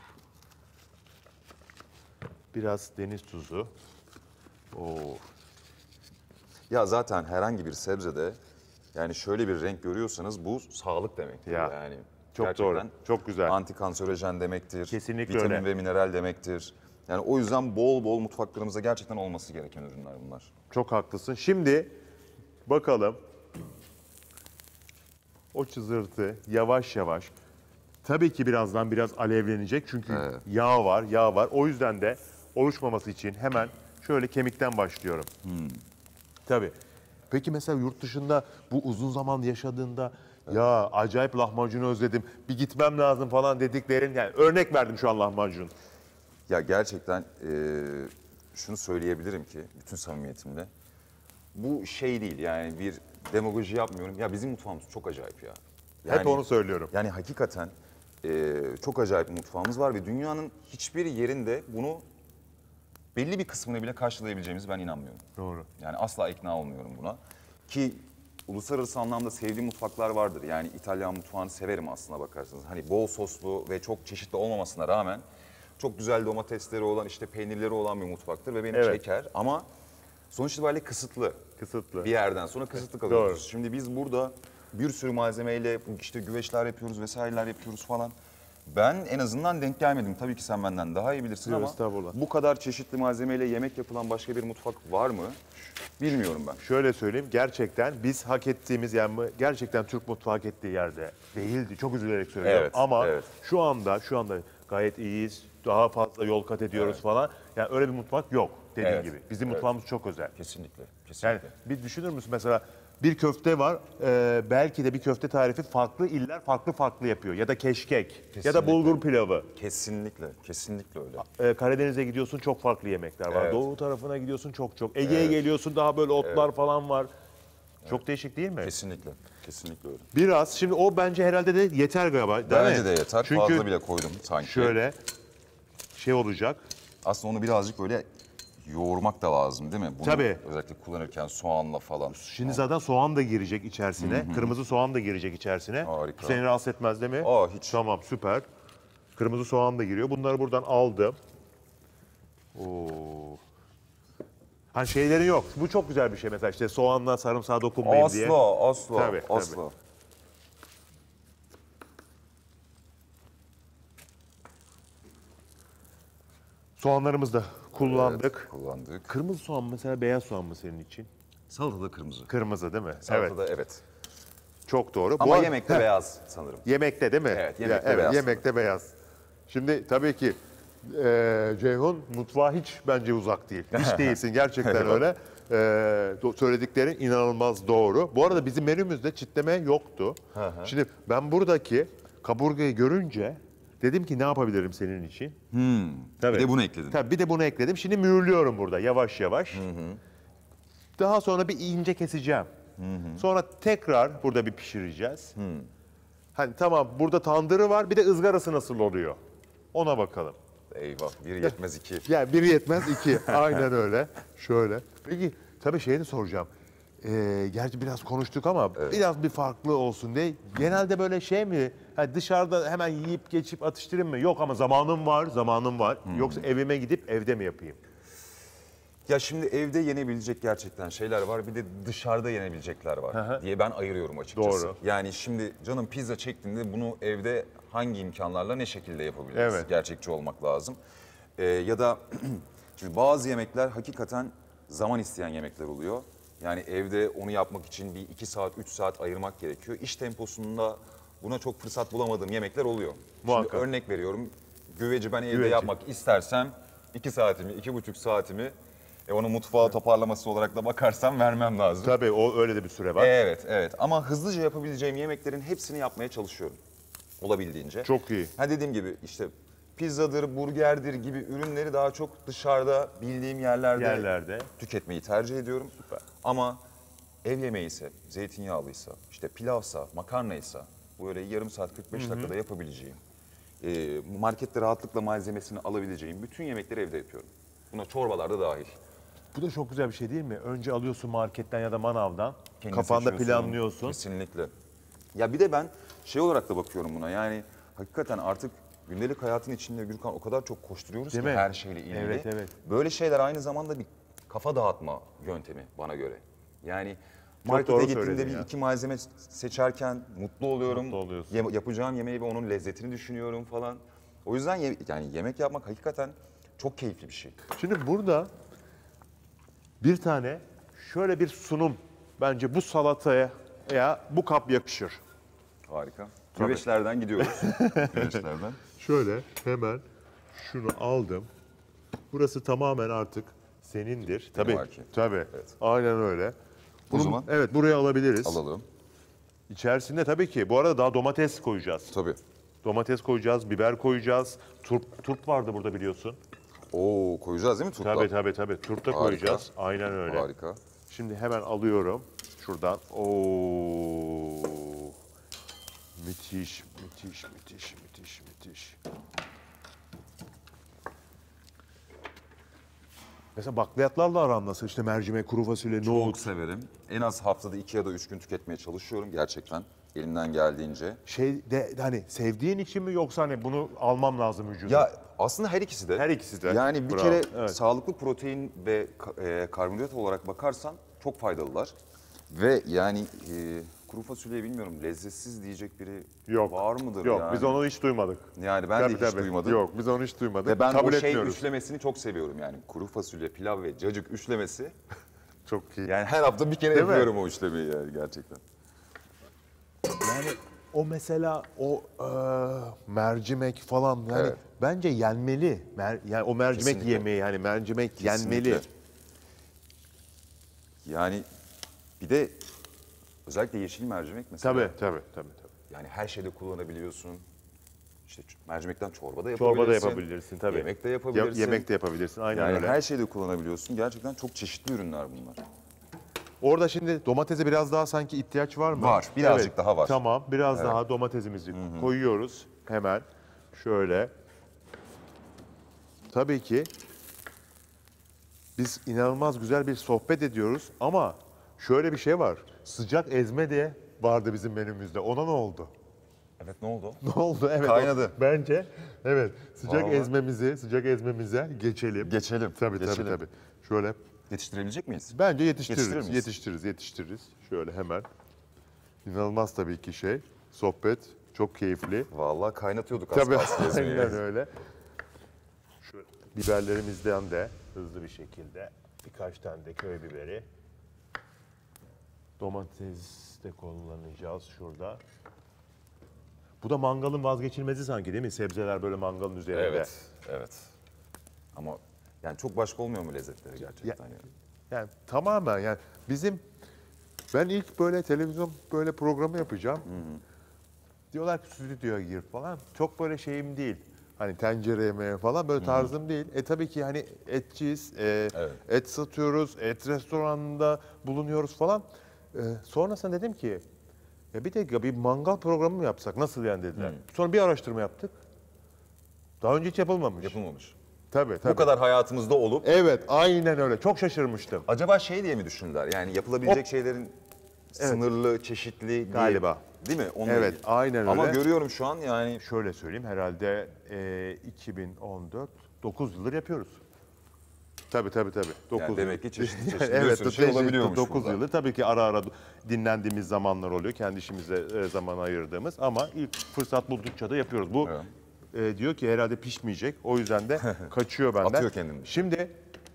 Biraz deniz tuzu. Oo, Ya zaten herhangi bir sebzede yani şöyle bir renk görüyorsanız bu sağlık demektir. Ya, yani çok gerçekten doğru, çok güzel. Antikanserojen demektir. Kesinlikle vitamin öyle. ve mineral demektir. Yani o yüzden bol bol mutfaklarımızda gerçekten olması gereken ürünler bunlar. çok haklısın. Şimdi bakalım. O çızırtı yavaş yavaş. Tabii ki birazdan biraz alevlenecek çünkü Evet. yağ var, yağ var. O yüzden de oluşmaması için hemen şöyle kemikten başlıyorum. Tabii. Peki mesela yurt dışında bu uzun zaman yaşadığında ya acayip lahmacunu özledim, bir gitmem lazım falan dediklerin, yani örnek verdim şu an lahmacun. Ya gerçekten eee, şunu söyleyebilirim ki bütün samimiyetimle. Bu şey değil yani bir demagoji yapmıyorum. Ya bizim mutfağımız çok acayip ya. Hep onu söylüyorum. Yani hakikaten eee, çok acayip bir mutfağımız var ve dünyanın hiçbir yerinde bunu belli bir kısmını bile karşılayabileceğimizi ben inanmıyorum. Doğru. Yani asla ikna olmuyorum buna. Ki uluslararası anlamda sevdiğim mutfaklar vardır. Yani İtalyan mutfağını severim aslına bakarsanız. Hani bol soslu ve çok çeşitli olmamasına rağmen çok güzel domatesleri olan, işte peynirleri olan bir mutfaktır ve beni Evet. çeker. Ama sonuç itibariyle kısıtlı. Kısıtlı. Bir yerden sonra kısıtlı kalıyoruz. Şimdi biz burada bir sürü malzemeyle işte güveçler yapıyoruz vesaireler yapıyoruz falan. Ben en azından denk gelmedim. Tabii ki sen benden daha iyi bilirsin Yok, ama estağfurullah. bu kadar çeşitli malzemeyle yemek yapılan başka bir mutfak var mı? Bilmiyorum ben. Şöyle söyleyeyim, gerçekten biz hak ettiğimiz, yani bu gerçekten Türk mutfağı hak ettiği yerde değildi. Çok üzülerek söylüyorum. Evet, Ama evet. şu anda şu anda gayet iyiyiz. Daha fazla yol kat ediyoruz Evet. falan. Yani öyle bir mutfak yok dediğin Evet, gibi. Bizim evet. mutfağımız çok özel. Kesinlikle, Yani kesinlikle. bir düşünür müsün mesela, bir köfte var. e, belki de bir köfte tarifi farklı iller farklı farklı yapıyor. Ya da keşkek ya da Kesinlikle. bulgur pilavı. Kesinlikle, kesinlikle öyle. E, Karadeniz'e gidiyorsun, çok farklı yemekler var. Evet. Doğu tarafına gidiyorsun, çok çok. Ege'ye geliyorsun, daha böyle otlar falan var. Çok değişik değil mi? Kesinlikle, kesinlikle öyle. Biraz. Şimdi o bence herhalde de yeter galiba. değil Bence mi? de yeter. Çünkü Fazla bile koydum sanki. şöyle şey olacak. Aslında onu birazcık böyle yoğurmak da lazım değil mi? Bunu Tabii. özellikle kullanırken soğanla falan. Şimdi zaten soğan da girecek içerisine. Kırmızı soğan da girecek içerisine. Harika. Bu seni rahatsız etmez değil mi? Aa, hiç. Tamam, süper. Kırmızı soğan da giriyor. Bunları buradan aldım. Oo. Hani şeyleri yok. Bu çok güzel bir şey mesela, işte soğanla sarımsağa dokunmayın diye. Asla, asla, Tabii, tabii. asla. Soğanlarımızı da kullandık. Evet, kullandık. Kırmızı soğan mı mesela, beyaz soğan mı senin için? Salatada kırmızı. Kırmızı değil mi? Evet. Salatada evet. Çok doğru. Bu Ama ar- yemekte Heh, beyaz sanırım. Yemekte değil mi? Evet, yemekte evet, beyaz. Yemekte beyaz. Şimdi tabii ki e, Ceyhun mutfağa hiç bence uzak değil. Hiç değilsin, gerçekten Eyvallah. öyle. Ee, do- söylediklerin inanılmaz doğru. Bu arada bizim menümüzde çitleme yoktu. Şimdi ben buradaki kaburgayı görünce dedim ki ne yapabilirim senin için? Tabii. Bir de bunu ekledin. Tabii bir de bunu ekledim. Şimdi mühürlüyorum burada yavaş yavaş. Daha sonra bir ince keseceğim. Sonra tekrar burada bir pişireceğiz. Hani tamam burada tandırı var, bir de ızgarası nasıl oluyor? Ona bakalım. Eyvah, bir yetmez iki. Yani biri yetmez iki. Aynen öyle. Şöyle. Peki tabii şeyini soracağım. Ee, gerçi biraz konuştuk ama biraz bir farklı olsun diye. Genelde böyle şey mi? Hani dışarıda hemen yiyip geçip atıştırayım mı? Yok ama zamanım var, zamanım var. Yoksa evime gidip evde mi yapayım? Ya şimdi evde yenebilecek gerçekten şeyler var, bir de dışarıda yenebilecekler var diye ben ayırıyorum açıkçası. Doğru. Yani şimdi canım pizza çektiğinde bunu evde hangi imkanlarla ne şekilde yapabiliriz? Evet. Gerçekçi olmak lazım. Ee, ya da şimdi bazı yemekler hakikaten zaman isteyen yemekler oluyor. Yani evde onu yapmak için bir iki saat, üç saat ayırmak gerekiyor. İş temposunda buna çok fırsat bulamadığım yemekler oluyor. Muhakkak. Şimdi örnek veriyorum, güveci ben evde Güveci. yapmak istersem iki saatimi, iki buçuk saatimi e onu mutfağa toparlaması olarak da bakarsam vermem lazım. Tabii o öyle de bir süre var. Evet, evet. Ama hızlıca yapabileceğim yemeklerin hepsini yapmaya çalışıyorum. Olabildiğince. Çok iyi. Ha dediğim gibi işte pizzadır, burgerdir gibi ürünleri daha çok dışarıda bildiğim yerlerde, Yerlerde. tüketmeyi tercih ediyorum. Süper. Ama ev yemeği ise, zeytinyağlıysa, işte pilavsa, makarnaysa bu böyle yarım saat kırk beş dakikada yapabileceğim, e, markette rahatlıkla malzemesini alabileceğim bütün yemekleri evde yapıyorum. Buna çorbalar da dahil. Bu da çok güzel bir şey değil mi? Önce alıyorsun marketten ya da manavdan. Kendin Kafanda seçiyorsun. planlıyorsun. Kesinlikle. Ya bir de ben şey olarak da bakıyorum buna. Yani hakikaten artık gündelik hayatın içinde Gürkan o kadar çok koşturuyoruz Değil ki mi? her şeyle ilgili. Evet, evet. Böyle şeyler aynı zamanda bir kafa dağıtma yöntemi bana göre. Yani Çok markete doğru gittiğimde söyledin bir ya. iki malzeme seçerken mutlu oluyorum. Mutlu oluyorsun. Ye- yapacağım yemeği ve onun lezzetini düşünüyorum falan. O yüzden ye- yani yemek yapmak hakikaten çok keyifli bir şey. Şimdi burada bir tane şöyle bir sunum bence bu salataya ya bu kap yakışır. Harika. Güveçlerden gidiyoruz. Güveçlerden. Şöyle hemen şunu aldım. Burası tamamen artık senindir. Tabii. var-ki. Tabii. Aynen öyle. O zaman Evet buraya alabiliriz. alalım. İçerisinde tabii ki bu arada daha domates koyacağız. Tabii. Domates koyacağız, biber koyacağız. Turp, turp vardı burada biliyorsun. Oo koyacağız değil mi turpla? Tabii tabii tabii. Turp da Harika. koyacağız. Aynen öyle. Harika. Şimdi hemen alıyorum şuradan. Oo. Müthiş, müthiş, müthiş, müthiş, müthiş. Mesela bakliyatlarla aran nasıl? İşte mercimek, kuru fasulye, Çok nohut. severim. En az haftada iki ya da üç gün tüketmeye çalışıyorum gerçekten. Elimden geldiğince. Şey de hani sevdiğin için mi yoksa hani bunu almam lazım vücuda? Ya aslında her ikisi de. Her ikisi de. Yani bir Bravo. kere Evet. sağlıklı protein ve ka- e, karbonhidrat olarak bakarsan çok faydalılar. Ve yani e, kuru fasulye bilmiyorum lezzetsiz diyecek biri Yok. var mıdır Yok yani? biz onu hiç duymadık. Yani ben Tabii, de hiç tabii. duymadım. Yok biz onu hiç duymadık. Ve ben Kabul o şey etmiyoruz. üçlemesini çok seviyorum yani. Kuru fasulye, pilav ve cacık üçlemesi. Çok iyi. Yani her hafta bir kere Değil mi? yapıyorum o üçlemeyi yani gerçekten. Yani o mesela o e, mercimek falan yani Evet. bence yenmeli. Mer, yani o mercimek Kesinlikle. yemeği hani mercimek yenmeli. Kesinlikle. Yani bir de özellikle yeşil mercimek mesela. Tabii tabii tabii. tabii. Yani her şeyde kullanabiliyorsun. İşte ç- mercimekten çorba da yapabilirsin. Çorba da yapabilirsin tabii. Yemek de Ya- yapabilirsin. yemek de yapabilirsin aynen Yani öyle. her şeyde kullanabiliyorsun. Gerçekten çok çeşitli ürünler bunlar. Orada şimdi domatese biraz daha sanki ihtiyaç var mı? Var, birazcık daha var. Tamam biraz daha domatesimizi koyuyoruz hemen şöyle. Tabii ki biz inanılmaz güzel bir sohbet ediyoruz ama şöyle bir şey var. Sıcak ezme de vardı bizim menümüzde. Ona ne oldu? Evet ne oldu? Ne oldu? Evet. Kaynadı. o- bence evet. Sıcak Vallahi. ezmemizi, sıcak ezmemize geçelim. Geçelim, Tabii geçelim. tabii tabii. Şöyle Yetiştirebilecek miyiz? bence yetiştiririz. Yetiştirir miyiz? Yetiştiririz, yetiştiririz. Şöyle hemen. İnanılmaz tabii ki şey. Sohbet çok keyifli. Vallahi kaynatıyorduk az Tabii kalsın ezmeyi. aynen öyle. Şöyle biberlerimizden de hızlı bir şekilde birkaç tane de köy biberi. Domates de kullanacağız şurada. Bu da mangalın vazgeçilmezi sanki değil mi? Sebzeler böyle mangalın üzerinde. Evet, evet. Ama yani çok başka olmuyor mu lezzetleri gerçekten yani? Yani tamamen yani bizim ben ilk böyle televizyon böyle programı yapacağım. Diyorlar ki stüdyoya gir falan. Çok böyle şeyim değil. Hani tencere yemeği falan böyle tarzım değil. E tabii ki hani etçiyiz, e, Evet. et satıyoruz, et restoranında bulunuyoruz falan. E, sonrasında dedim ki ya bir dakika bir mangal programı mı yapsak nasıl yani dediler. Sonra bir araştırma yaptık. Daha önce hiç yapılmamış. Yapılmamış. Tabii tabii. Bu kadar hayatımızda olup Evet aynen öyle. Çok şaşırmıştım. acaba şey diye mi düşündüler? Yani yapılabilecek O- şeylerin sınırlı, çeşitli diye. Galiba. Değil mi? Onunla Evet, ilgili. aynen Ama öyle. görüyorum şu an yani Şöyle söyleyeyim herhalde e, iki bin on dört dokuz yıldır yapıyoruz. Tabii tabii tabii. dokuz Yani demek yıl. ki çeşitli çeşitli bir evet, sürü şey çeşitli olabiliyormuş dokuz burada. yıldır. Tabii ki ara ara dinlendiğimiz zamanlar oluyor. Kendi işimize e, zaman ayırdığımız ama ilk fırsat buldukça da yapıyoruz. Bu e, diyor ki herhalde pişmeyecek. O yüzden de kaçıyor benden. Atıyor kendini. Şimdi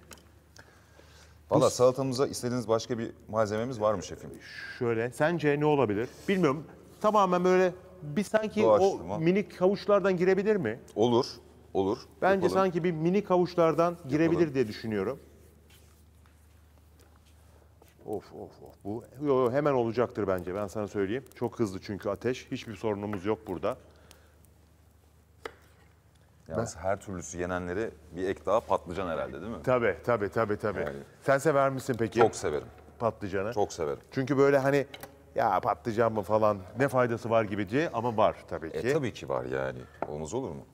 Valla salatamıza istediğiniz başka bir malzememiz var mı şefim? şöyle sence ne olabilir? Bilmiyorum. Tamamen böyle bir sanki Doğaçlama. o minik havuçlardan girebilir mi? Olur, olur. Bence Yapalım. sanki bir minik havuçlardan girebilir Yapalım. diye düşünüyorum. Of of of. Bu yo, yo, hemen olacaktır bence. Ben sana söyleyeyim. Çok hızlı çünkü ateş. Hiçbir sorunumuz yok burada. Yalnız her türlüsü yenenlere bir ek daha patlıcan herhalde değil mi? Tabii tabii tabii tabii. Yani. Sen sever misin peki Çok severim, patlıcanı? çok severim. Çünkü böyle hani ya patlıcan mı falan ne faydası var gibi diye ama var tabii ki. E tabii ki var yani. Olmaz olur mu?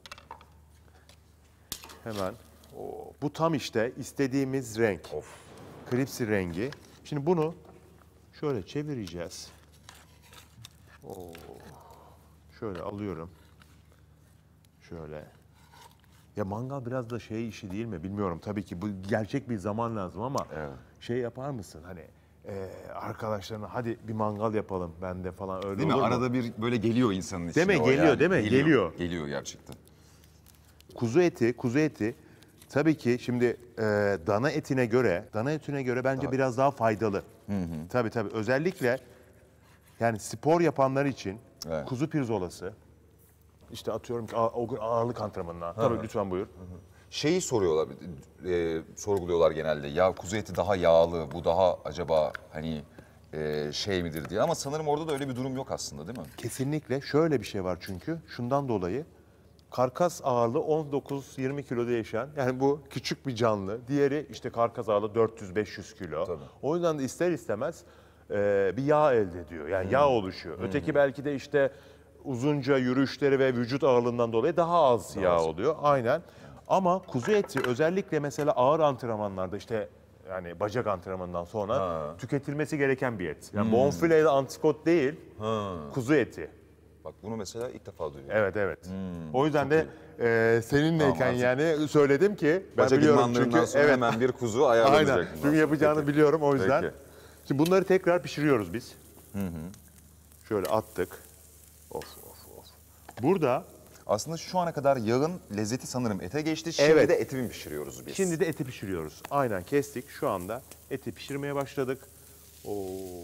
Hemen. Oo, bu tam işte istediğimiz renk. Of. Kripsi rengi. Şimdi bunu şöyle çevireceğiz. Oo. Şöyle alıyorum. Şöyle. Ya mangal biraz da şey işi değil mi bilmiyorum. Tabii ki bu gerçek bir zaman lazım ama Evet. şey yapar mısın hani e, arkadaşlarına hadi bir mangal yapalım bende falan öyle Değil mi? olur mu? Arada bir böyle geliyor insanın içine. Değil mi? o Geliyor, yani. değil mi? Geliyor. Geliyor gerçekten. Kuzu eti, kuzu eti tabii ki şimdi e, dana etine göre, dana etine göre bence biraz daha faydalı. Tabii tabii. Özellikle yani spor yapanlar için Evet. kuzu pirzolası, işte atıyorum ki a- o gün ağırlık antrenmanına. Tabii lütfen buyur. Şeyi soruyorlar, e, sorguluyorlar genelde. Ya kuzu eti daha yağlı, bu daha acaba hani e, şey midir diye. Ama sanırım orada da öyle bir durum yok aslında değil mi? Kesinlikle şöyle bir şey var çünkü şundan dolayı karkas ağırlığı on dokuz yirmi kilo değişen yani bu küçük bir canlı. Diğeri işte karkas ağırlığı dört yüz beş yüz kilo. Tabii. O yüzden de ister istemez e, bir yağ elde ediyor. Yani yağ oluşuyor. Öteki belki de işte uzunca yürüyüşleri ve vücut ağırlığından dolayı daha az yağ az. oluyor. Aynen. Ama kuzu eti özellikle mesela ağır antrenmanlarda işte yani bacak antrenmanından sonra Ha. tüketilmesi gereken bir et. Yani bonfile ya da antrikot değil, kuzu eti. Bak bunu mesela ilk defa duyuyorum. Evet evet. O yüzden de e, seninleyken Tamam, artık yani söyledim ki ben Bacak biliyorum idmanlarından çünkü sonra evet. hemen bir kuzu Aynen. ayarlanacak. Çünkü yapacağını Peki. biliyorum o yüzden. Peki. Şimdi bunları tekrar pişiriyoruz biz. Şöyle attık. Of of of. Burada Aslında şu ana kadar yağın lezzeti sanırım ete geçti. Şimdi Evet. de eti mi pişiriyoruz biz? şimdi de eti pişiriyoruz. Aynen kestik. Şu anda eti pişirmeye başladık. Oo.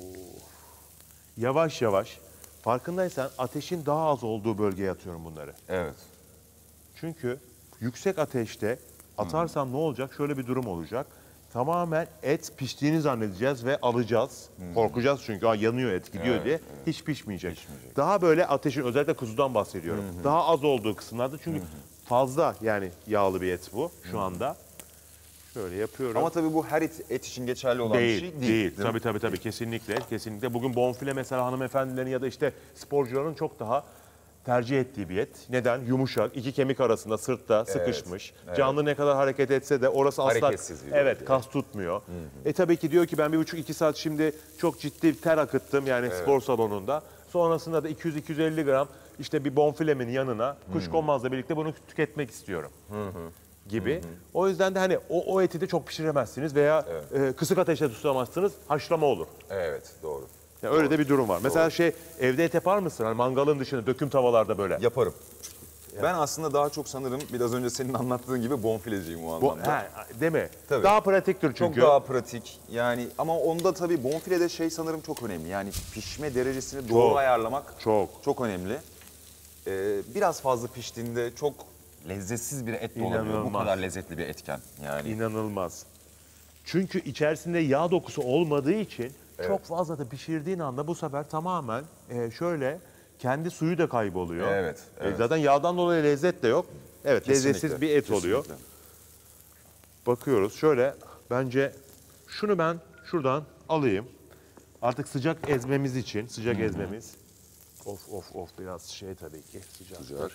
Yavaş yavaş. Farkındaysan ateşin daha az olduğu bölgeye atıyorum bunları. Evet. Çünkü yüksek ateşte atarsam ne olacak? Şöyle bir durum olacak. Tamamen et piştiğini zannedeceğiz ve alacağız. Korkacağız çünkü "Aa, yanıyor et gidiyor Evet, diye. Hiç pişmeyecek. Daha böyle ateşin özellikle kuzudan bahsediyorum. Daha az olduğu kısımlarda çünkü fazla yani yağlı bir et bu şu anda. Şöyle yapıyorum. Ama tabii bu her et, et için geçerli olan Değil, bir şey değil. değil. mi? Tabii tabii tabii kesinlikle, kesinlikle. Bugün bonfile mesela hanımefendilerin ya da işte sporcuların çok daha tercih ettiği bir et. Neden? Yumuşak, iki kemik arasında, sırtta sıkışmış. evet. Canlı ne kadar hareket etse de orası asla Hareketsiz bir evet bölge. kas tutmuyor. E tabii ki diyor ki ben bir buçuk iki saat şimdi çok ciddi ter akıttım yani spor salonunda. Sonrasında da iki yüz iki yüz elli gram işte bir bonfilemin yanına kuşkonmazla birlikte bunu tüketmek istiyorum. Gibi. O yüzden de hani o, o eti de çok pişiremezsiniz veya e, kısık ateşte tutamazsınız. Haşlama olur. Evet, doğru. Yani öyle de bir durum var. Mesela şey evde et yapar mısın? Hani mangalın dışında döküm tavalarda böyle. Yaparım. Ben aslında daha çok sanırım biraz önce senin anlattığın gibi bonfileciyim o Bu, anlamda. he, değil mi? Tabii. Daha pratiktir Çok çünkü. daha pratik yani ama onda tabii bonfilede şey sanırım çok önemli. Yani pişme derecesini doğru Çok, ayarlamak çok. çok önemli. Ee, biraz fazla piştiğinde çok lezzetsiz bir et de olabiliyor. Bu İnanılmaz. kadar lezzetli bir etken yani. İnanılmaz. Çünkü içerisinde yağ dokusu olmadığı için çok fazla da pişirdiğin anda bu sefer tamamen e, şöyle kendi suyu da kayboluyor. Evet, E, evet. zaten yağdan dolayı lezzet de yok. Evet, Kesinlikle, lezzetsiz bir et kesinlikle. oluyor. Bakıyoruz şöyle, bence şunu ben şuradan alayım. Artık sıcak ezmemiz için, sıcak ezmemiz. Of of of, biraz şey tabii ki sıcaktır. Sıcak.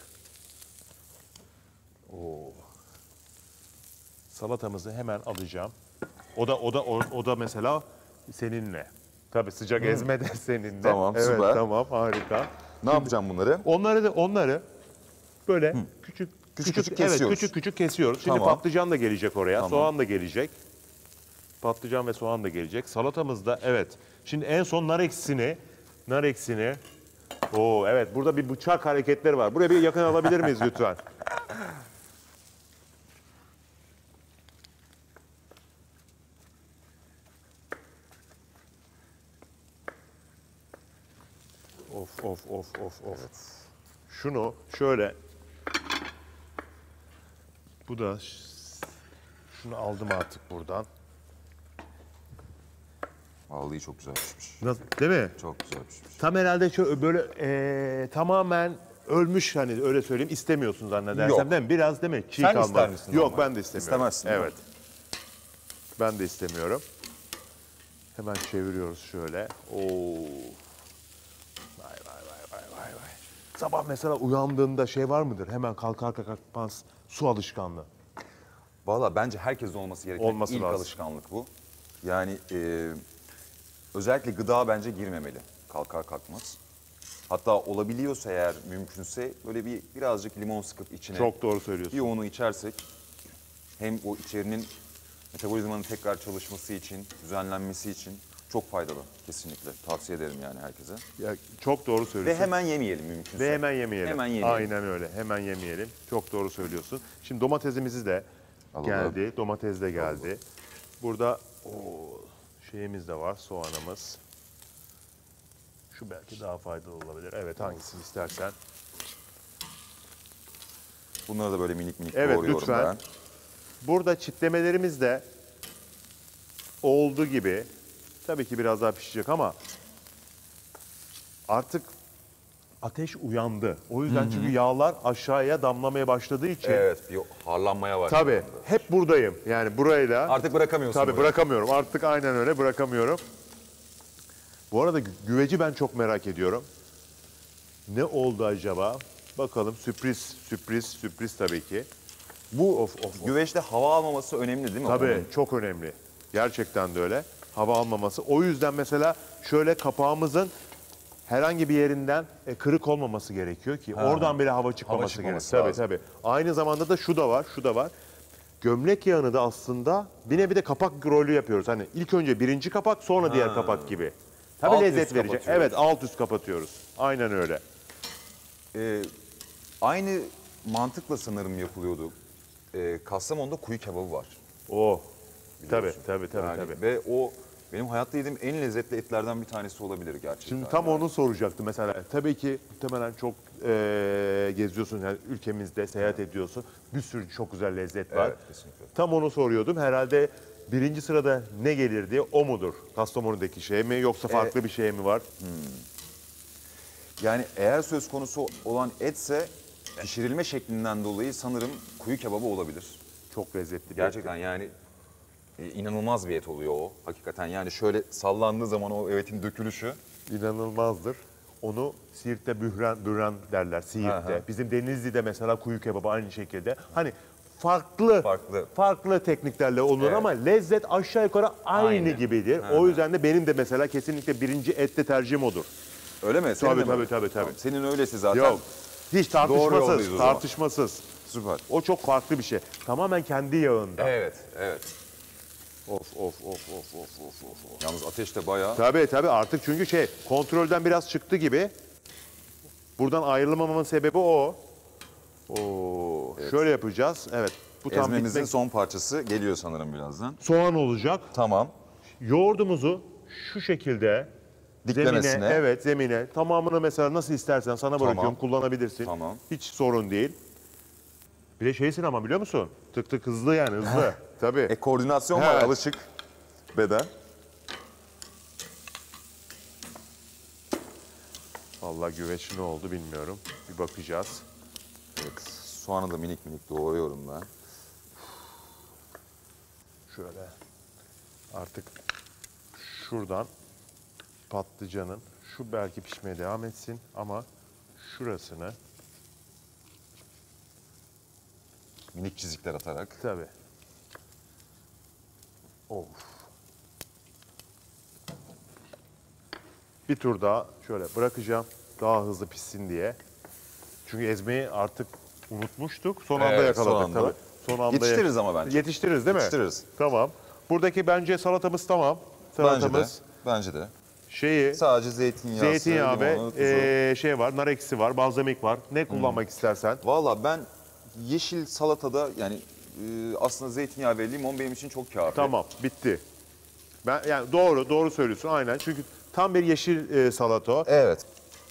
Oo. Salatamızı hemen alacağım. O da o da o, o da mesela seninle. Tabii sıcak ezme de seninle. Tamam, evet, süper. Tamam, harika. Ne yapacağım bunları? Onları da onları böyle küçük Küçük küçük evet, kesiyoruz. küçük küçük kesiyoruz. Şimdi Tamam. patlıcan da gelecek oraya. Tamam. Soğan da gelecek. Patlıcan ve soğan da gelecek. Salatamızda evet. Şimdi en son nar ekşisini, nar ekşisini. Oo evet, burada bir bıçak hareketleri var. Buraya bir yakın alabilir miyiz lütfen? Of of of of of. Şunu şöyle. Bu da şunu aldım artık buradan. Vallahi çok güzel pişmiş. Nasıl, değil mi? Çok güzel pişmiş. Tam herhalde şöyle böyle eee, tamamen ölmüş, hani öyle söyleyeyim, istemiyorsun zannedersem Yok. değil mi? Biraz değil mi? Çiğ Sen kalmalı. ister misin Yok, normal? ben de istemiyorum. İstemezsin, değil mi? Evet. Ben de istemiyorum. Hemen çeviriyoruz şöyle. Oo. Vay vay vay vay vay vay. Sabah mesela uyandığında şey var mıdır? Hemen kalkar kalkmaz su alışkanlığı. Valla bence herkesin olması gereken Olması ilk lazım. alışkanlık bu. Yani e, özellikle gıda bence girmemeli kalkar kalkmaz. Hatta olabiliyorsa eğer mümkünse böyle bir birazcık limon sıkıp içine Çok doğru söylüyorsun. bir onu içersek hem o içerinin metabolizmanın tekrar çalışması için, düzenlenmesi için çok faydalı kesinlikle. Tavsiye ederim yani herkese. Ya, çok doğru Ve söylüyorsun. hemen yemeyelim mümkünse. Ve hemen yemeyelim. Hemen yemeyelim. Aynen öyle. Hemen yemeyelim. Çok doğru söylüyorsun. Şimdi domatesimiz de Alalım. geldi. Domates de geldi. Burada o şeyimiz de var. Soğanımız. Şu belki daha faydalı olabilir. Evet, hangisini istersen. Bunları da böyle minik minik Evet, doğruyorum lütfen. ben. Burada çitlemelerimiz de olduğu gibi. Tabii ki biraz daha pişecek ama artık ateş uyandı. O yüzden çünkü yağlar aşağıya damlamaya başladığı için. Evet, bir harlanmaya başladı. Tabii hep buradayım. Yani burayla. Artık bırakamıyorsun. Tabii burayı. bırakamıyorum. Artık aynen öyle bırakamıyorum. Bu arada gü- güveci ben çok merak ediyorum. Ne oldu acaba? Bakalım, sürpriz, sürpriz, sürpriz tabii ki. Bu Of of of. güveçte hava almaması önemli değil mi? Tabii Onun? çok önemli. Gerçekten de öyle. Hava almaması. O yüzden mesela şöyle kapağımızın herhangi bir yerinden e, kırık olmaması gerekiyor ki oradan bile hava çıkmaması, çıkmaması gerekiyor. Tabii lazım. tabii. Aynı zamanda da şu da var, şu da var. Gömlek yağını da aslında bir nevi de kapak rolü yapıyoruz. Hani ilk önce birinci kapak, sonra diğer kapak gibi. Tabii Alt lezzet üst verecek. kapatıyoruz. Evet, alt üst kapatıyoruz. Aynen öyle. Ee, aynı mantıkla sanırım yapılıyordu. Ee, Kastamonu'da kuyu kebabı var. Oh. Tabii biliyorsun. tabii tabii Yani tabii. Ve o benim hayatta yediğim en lezzetli etlerden bir tanesi olabilir gerçekten. Şimdi tam yani. onu soracaktım mesela. Tabii ki muhtemelen çok e, geziyorsun, yani ülkemizde seyahat ediyorsun. Bir sürü çok güzel lezzet var. Evet, kesinlikle. Tam onu soruyordum. Herhalde birinci sırada ne gelir diye, o mudur? Kastamonu'daki şey mi, yoksa farklı bir şey mi var? Yani eğer söz konusu olan etse pişirilme şeklinden dolayı sanırım kuyu kebabı olabilir. Çok lezzetli bir Gerçekten yani e, inanılmaz bir et oluyor o. Hakikaten yani şöyle sallandığı zaman o etin dökülüşü. et. İnanılmazdır. Onu Siirt'te bühren, bühren derler, Siirt'te. Hı hı. Bizim Denizli'de mesela kuyu kebabı aynı şekilde. Hani farklı Farklı. farklı tekniklerle olur Evet. ama lezzet aşağı yukarı aynı, Aynı. gibidir. Hı hı. O yüzden de benim de mesela kesinlikle birinci ette tercihim odur. Öyle mi? Senin Tabii, de mi tabii, öyle? tabii, tabii. Tamam, senin öylesi zaten. Yok. Hiç Doğru yoldayız tartışmasız, o zaman. tartışmasız. Süper. O çok farklı bir şey. Tamamen kendi yağında. Evet, evet. Of of of of of of of. Yalnız ateş de bayağı. Tabii tabii, artık çünkü şey, kontrolden biraz çıktı gibi. Buradan ayrılmamamın sebebi o. Oo, şöyle yapacağız. Evet. Bu tam Ezmemizin bitmek. son parçası geliyor sanırım birazdan. Soğan olacak. Tamam. Yoğurdumuzu şu şekilde Diklemesine. zemine, evet zemine, tamamını mesela nasıl istersen sana Tamam. bırakıyorum, kullanabilirsin. Tamam. Hiç sorun değil. Bir de şeysin ama, biliyor musun? Tık tık hızlı, yani hızlı. Tabii. E koordinasyon He. var alışık. Beden. Vallahi güveç ne oldu bilmiyorum. Bir bakacağız. Evet, soğanı da minik minik doğruyorum ben. Şöyle artık şuradan patlıcanın şu belki pişmeye devam etsin ama şurasını Minik çizikler atarak. tabii. Of. Bir tur daha şöyle bırakacağım daha hızlı pişsin diye. Çünkü ezmeyi artık unutmuştuk. Son anda Evet, son yakaladık anda. tabii. Son anda Yetiştiririz ama bence. Yetiştiririz değil mi? Yetiştiririz. Tamam. Buradaki bence salatamız tamam. Bence de. Salatamız Bence de. şeyi Sadece zeytinyağı, zeytinyağı ve limonu, tuzu. eee, şey var, nar ekşisi var, balzamik var. Ne kullanmak istersen. Valla ben yeşil salatada yani e, aslında zeytinyağı ve limon benim için çok kafi. Tamam, bitti. Ben yani doğru, doğru söylüyorsun aynen. Çünkü tam bir yeşil e, salata o. Evet.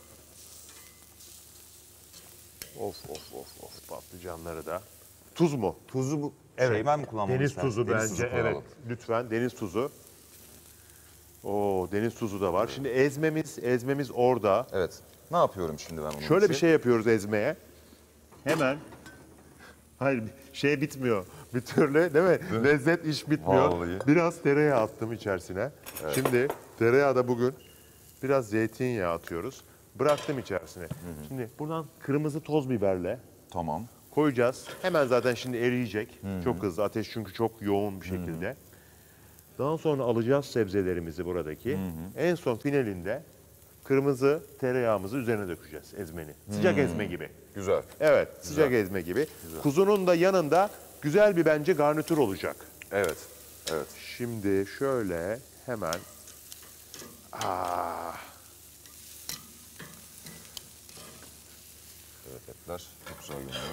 Of of of of patlıcanları da. Tuz mu? Tuzu bu Evet. şey ben mi kullanmamı Deniz istersin? tuzu Deniz bence. tuzu Evet. kullanalım. Lütfen deniz tuzu. Oo, deniz tuzu da var. Şimdi ezmemiz, ezmemiz orada. Evet. Ne yapıyorum şimdi ben bunun Şöyle bir için? şey yapıyoruz ezmeye. Hemen. Hayır, şey bitmiyor. Bir türlü değil mi? Lezzet iş bitmiyor. Vallahi. Biraz tereyağı attım içerisine. Şimdi tereyağı da bugün biraz zeytinyağı atıyoruz. Bıraktım içerisine. Şimdi buradan kırmızı toz biberle Tamam. koyacağız. Hemen zaten şimdi eriyecek. Çok hızlı. Ateş çünkü çok yoğun bir şekilde. Daha sonra alacağız sebzelerimizi buradaki. En son finalinde kırmızı tereyağımızı üzerine dökeceğiz ezmeni. Sıcak ezme gibi. Güzel. Evet, sıcak ezme gibi. Kuzunun da yanında güzel bir bence garnitür olacak. Evet. Evet. Şimdi şöyle hemen ah, Evet etler çok güzel görünüyor.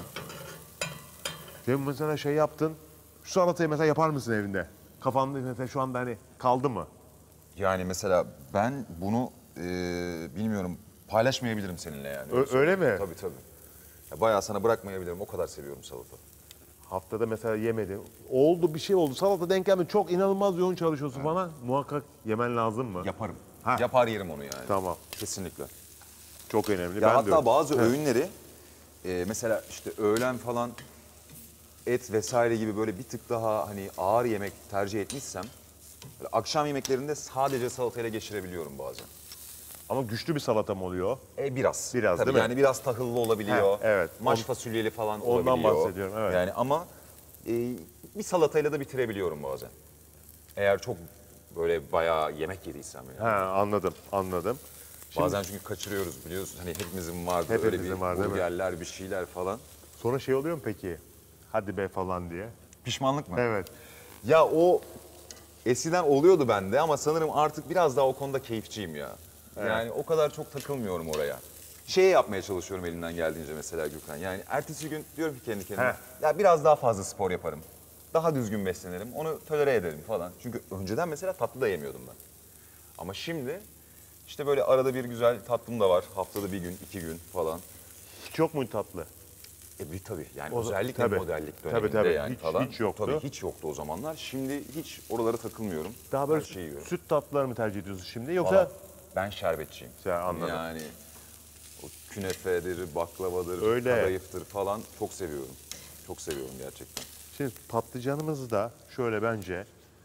sen mesela şey yaptın. Şu salatayı mesela yapar mısın evinde? Kafanda mesela şu anda hani kaldı mı? Yani mesela ben bunu e, bilmiyorum paylaşmayabilirim seninle yani. Ö- öyle mi? Tabii tabii. Ya bayağı sana bırakmayabilirim. O kadar seviyorum salata. Haftada mesela yemedin. Oldu bir şey oldu. Salata denk gelmedi. Çok inanılmaz yoğun çalışıyorsun falan. Muhakkak yemen lazım mı? Yaparım. Ha. Yapar yerim onu yani. Tamam. Kesinlikle. Çok önemli. Ya ben hatta de bazı öğünleri e, mesela işte öğlen falan et vesaire gibi böyle bir tık daha hani ağır yemek tercih etmişsem böyle akşam yemeklerinde sadece salatayla geçirebiliyorum bazen. Ama güçlü bir salata mı oluyor? E biraz. Biraz, Tabii değil mi? yani biraz tahıllı olabiliyor. He, evet. Maş On- fasulyeli falan ondan olabiliyor. bahsediyorum, evet. Yani ama e, bir salatayla da bitirebiliyorum bazen. Eğer çok böyle bayağı yemek yediysem yani. Ha, anladım, anladım. Bazen çünkü kaçırıyoruz biliyorsun. Hani hepimizin vardı öyle Hepimizin bir var, değil mi? burgerler, bir şeyler falan. Sonra şey oluyor mu peki? Hadi be falan diye. Pişmanlık mı? Evet. Ya o eskiden oluyordu bende ama sanırım artık biraz daha o konuda keyifçiyim ya. Yani o kadar çok takılmıyorum oraya. Şey yapmaya çalışıyorum elimden geldiğince mesela Gürkan. Yani ertesi gün diyorum ki kendi kendime Heh. ya biraz daha fazla spor yaparım. Daha düzgün beslenirim. Onu tolere ederim falan. Çünkü önceden mesela tatlı da yemiyordum ben. Ama şimdi işte böyle arada bir güzel tatlım da var. Haftada bir gün, iki gün falan. Hiç yok muydu tatlı? E bir tabii yani O da- özellikle tabii. modellik Tabii, döneminde tabii. yani Hiç- falan. hiç yoktu. Tabii hiç yoktu o zamanlar. Şimdi hiç oralara takılmıyorum. Daha böyle Her şeyi yiyorum. süt tatlıları mı tercih ediyorsun şimdi yoksa? Valla ben şerbetçiyim. Sen anladım. Yani o künefedir, baklavadır, Öyle. kadayıftır falan çok seviyorum. Çok seviyorum gerçekten. Şimdi patlıcanımızı da şöyle bence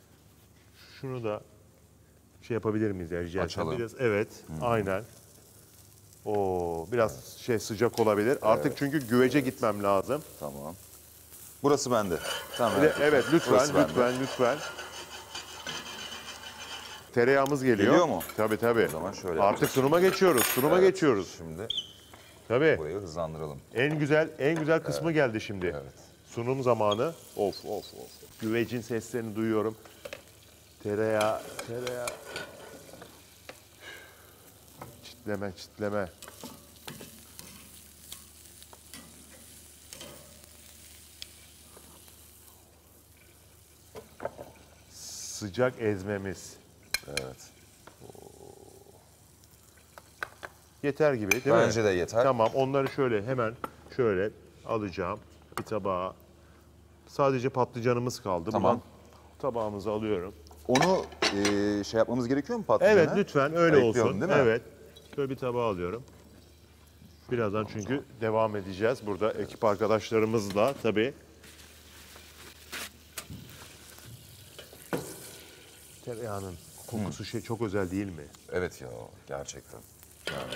şunu da şey yapabilir miyiz ya rica etsem? Açalım. Biraz, evet, aynen. Oo, biraz şey sıcak olabilir. Artık çünkü güvece gitmem lazım. Tamam. Burası bende. Tamam. Bir de- evet, lütfen, Burası bende. lütfen, lütfen. Tereyağımız geliyor. Geliyor mu? Tabii tabii. O zaman şöyle Artık yapacağız. sunuma geçiyoruz. Sunuma Evet, geçiyoruz. Şimdi Tabii. burayı hızlandıralım. En güzel en güzel kısmı geldi şimdi. Evet. Sunum zamanı. Of of of. Güvecin seslerini duyuyorum. Tereyağı, tereyağı. Çitleme, çitleme. Sıcak ezmemiz. Evet. Yeter gibi değil mi? Bence de yeter. Tamam, onları şöyle hemen şöyle alacağım bir tabağa. Sadece patlıcanımız kaldı. Tamam. Buradan tabağımızı alıyorum. onu e, şey yapmamız gerekiyor mu patlıcanı? Evet lütfen öyle Ayıklayalım, olsun. değil mi? Evet. Şöyle bir tabağa alıyorum. Birazdan çünkü devam edeceğiz. Burada ekip arkadaşlarımızla tabii. Tereyağının kokusu şey çok özel değil mi? Evet ya, gerçekten. Yani.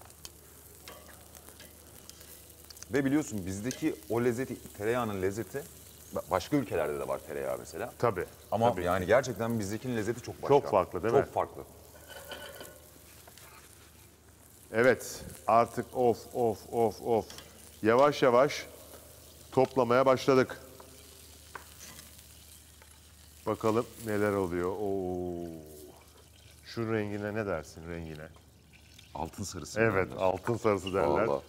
Ve biliyorsun bizdeki o lezzeti, tereyağının lezzeti başka ülkelerde de var tereyağı mesela. Tabii. Ama tabii. yani gerçekten bizdekinin lezzeti çok başka. Çok farklı değil mi? Çok farklı. Evet. Artık of of of of. Yavaş yavaş toplamaya başladık. Bakalım neler oluyor. Oo. Şu rengine ne dersin rengine? Altın sarısı. Evet, derler. altın sarısı derler. Vallahi.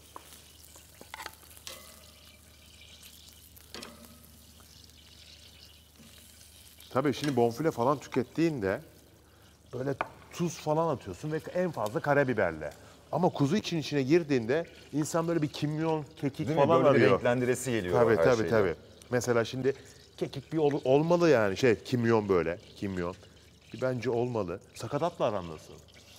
Tabii şimdi bonfile falan tükettiğinde böyle tuz falan atıyorsun ve en fazla karabiberle. Ama kuzu için içine girdiğinde insan böyle bir kimyon, kekik Değil mi? falan Böyle bir arıyor. renklendiresi geliyor Tabii her tabii şeyle. tabii. Mesela şimdi kekik bir ol- olmalı yani şey kimyon böyle kimyon. Bir bence olmalı. Sakatatla aran nasıl?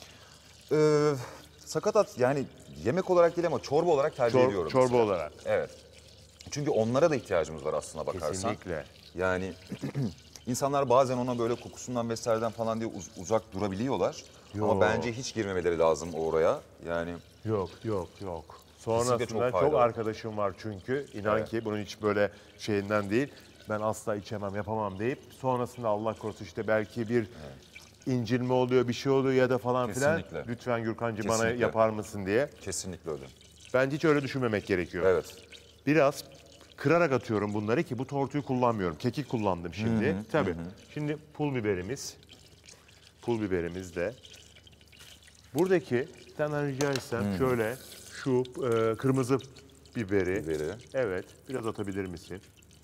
Ee, sakatat yani yemek olarak değil ama çorba olarak tercih Çor- ediyorum. çorba mesela. olarak. Evet. Çünkü onlara da ihtiyacımız var aslına bakarsan. Kesinlikle. Yani insanlar bazen ona böyle kokusundan vesaireden falan diye uz- uzak durabiliyorlar. Yok. Ama bence hiç girmemeleri lazım oraya. Yani Yok yok yok. Kesinlikle Sonrasında çok çok, faydalı. arkadaşım var çünkü. İnan Evet. ki bunun hiç böyle şeyinden değil. Ben asla içemem, yapamam deyip sonrasında Allah korusun işte belki bir incilme oluyor, bir şey oluyor ya da falan filan. Kesinlikle. Lütfen Gürkancığım bana Kesinlikle. yapar mısın diye. kesinlikle öyle. Bence hiç öyle düşünmemek gerekiyor. Evet. Biraz kırarak atıyorum bunları ki bu tortuyu kullanmıyorum. Kekik kullandım şimdi. Tabii. Şimdi pul biberimiz. Pul biberimiz de. Buradaki senden rica etsem şöyle şu e, kırmızı biberi. Biberi. Evet. Biraz atabilir misin?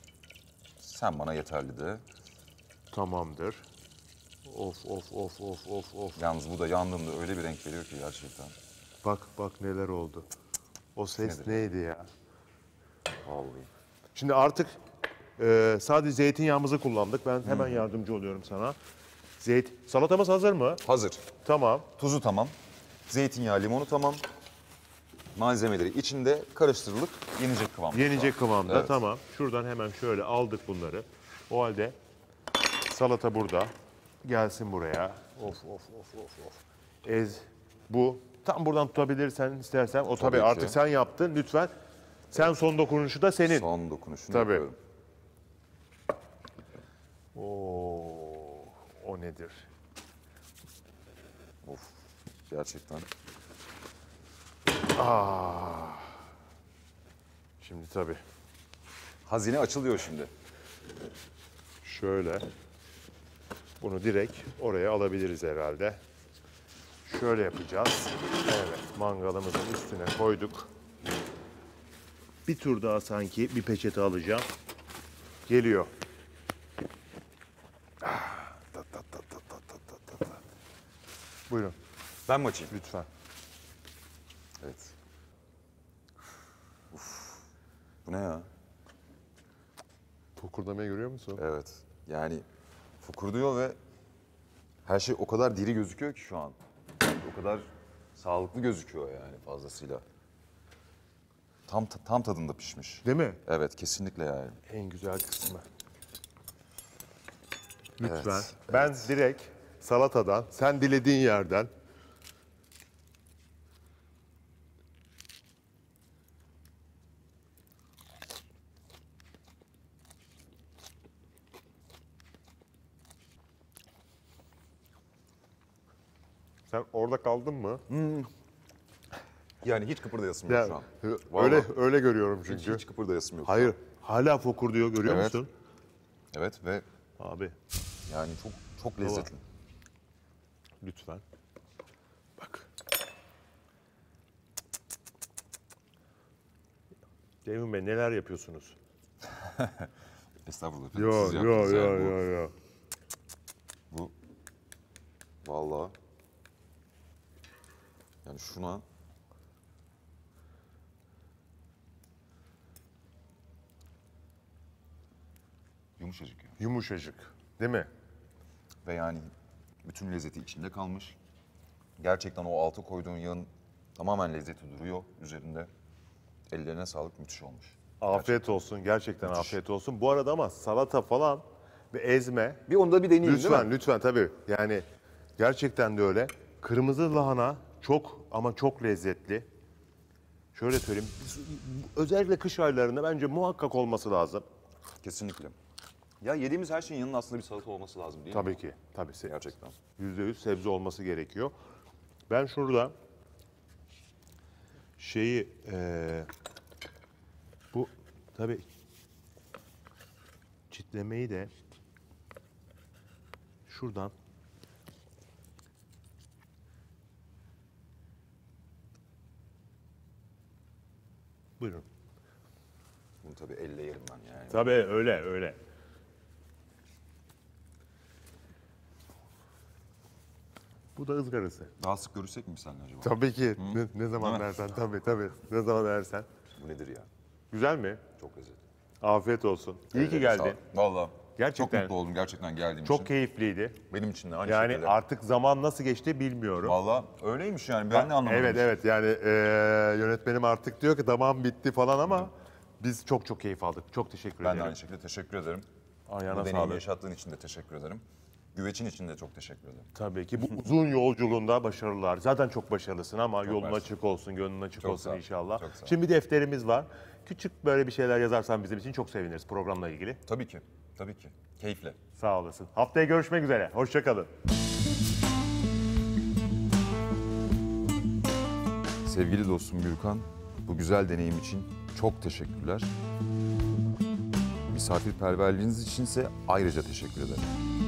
Sen bana yeterli de. Tamamdır. Of of of of of of. Yalnız bu da yandığında öyle bir renk veriyor ki gerçekten. Bak bak neler oldu. O ses Nedir? neydi ya? Vallahi. Şimdi artık e, sadece zeytinyağımızı kullandık. Ben hemen yardımcı oluyorum sana. Zeyt. Salatamız hazır mı? Hazır. Tamam. Tuzu tamam. Zeytinyağı, limonu tamam. Malzemeleri içinde karıştırılıp yenecek kıvamda. Yenecek kıvamda. Evet. Tamam. Şuradan hemen şöyle aldık bunları. O halde salata burada. Gelsin buraya. Of of of of of. Ez bu. Tam buradan tutabilirsen istersen. O tabii, Tabii ki. artık sen yaptın. Lütfen. Sen son dokunuşu da senin. Son dokunuşunu Tabii. yapıyorum. Oo, o nedir? Of, gerçekten. Şimdi tabii. Hazine açılıyor şimdi. Şöyle. Bunu direkt oraya alabiliriz herhalde. Şöyle yapacağız. Evet, mangalımızın üstüne koyduk. Bir tur daha sanki bir peçete alacağım. Geliyor. Ah, tat, tat, tat, tat, tat, tat, tat, tat. Buyurun Ben mi açayım? lütfen. Evet. Uf. Bu ne ya? Fokurdamayı görüyor musun? Evet. Yani fokurduyor ve her şey o kadar diri gözüküyor ki şu an. Yani o kadar sağlıklı gözüküyor yani fazlasıyla. Tam tam tadında pişmiş. Değil mi? Evet, kesinlikle yani. En güzel kısmı. Lütfen. Evet, Ben direkt salatadan, sen dilediğin yerden. Sen orada kaldın mı? Yani hiç kıpırdayasım yok Ya, şu an. öyle Vallahi. öyle görüyorum Hiç, çünkü. hiç kıpırdayasım yok. Hayır, hala fokur diyor görüyor Evet. musun? Evet ve Abi yani çok çok lezzetli. lütfen. Bak. Ceyhun Bey neler yapıyorsunuz? Estağfurullah efendim. Yo siz yo yaptınız yo yani bu. yo yo. Bu vallahi yani şuna yumuşacık ya. Yumuşacık. Değil mi? ve yani bütün lezzeti içinde kalmış. Gerçekten o alta koyduğun yağın tamamen lezzeti duruyor üzerinde. Ellerine sağlık, müthiş olmuş. Afiyet olsun. Gerçekten Müthiş. afiyet olsun. Bu arada ama salata falan ve ezme. Bir onu da bir deneyeyim değil Lütfen mi? lütfen tabii. Yani gerçekten de öyle. Kırmızı lahana çok ama çok lezzetli. Şöyle söyleyeyim. Özellikle kış aylarında bence muhakkak olması lazım. Kesinlikle. Ya yediğimiz her şeyin yanında aslında bir salata olması lazım değil mi? Tabii ki. Tabii ki. Gerçekten. yüzde yüz sebze olması gerekiyor. Ben şurada şeyi eee, bu tabii çitlemeyi de şuradan buyurun. Bunu tabii elle yerim ben yani. Tabii öyle öyle. Bu da ızgarası. Daha sık görüşsek mi biz seninle acaba? Tabii ki. Ne, ne zaman Değil mi? dersen tabii tabii. Ne zaman dersen. Bu nedir ya? Güzel mi? Çok lezzetli. Afiyet olsun. İyi ki Ellerine geldin. sağlık. Vallahi. Gerçekten. Çok mutlu oldum gerçekten geldiğim Çok için. keyifliydi. Benim için de aynı Yani şekilde. artık zaman nasıl geçti bilmiyorum. Vallahi öyleymiş yani ben de anlamadım. Evet evet yani e, yönetmenim artık diyor ki tamam bitti falan ama biz çok çok keyif aldık. Çok teşekkür Ben de ederim. aynı şekilde teşekkür ederim. Ayağına Bu deneyimi sağlık. yaşattığın için de teşekkür ederim. Güveçin için de çok teşekkür ederim. Tabii ki bu uzun yolculuğunda başarılar. Zaten çok başarılısın ama yolun mersi. açık olsun, gönlün açık Çok olsun sağ ol, inşallah. çok sağ ol. Şimdi bir defterimiz var. Küçük böyle bir şeyler yazarsan bizim için çok seviniriz programla ilgili. Tabii ki, tabii ki. Keyifle. Sağ olasın. Haftaya görüşmek üzere. Hoşça kalın. Sevgili dostum Gürkan, bu güzel deneyim için çok teşekkürler. Misafirperverliğiniz içinse ayrıca teşekkür ederim.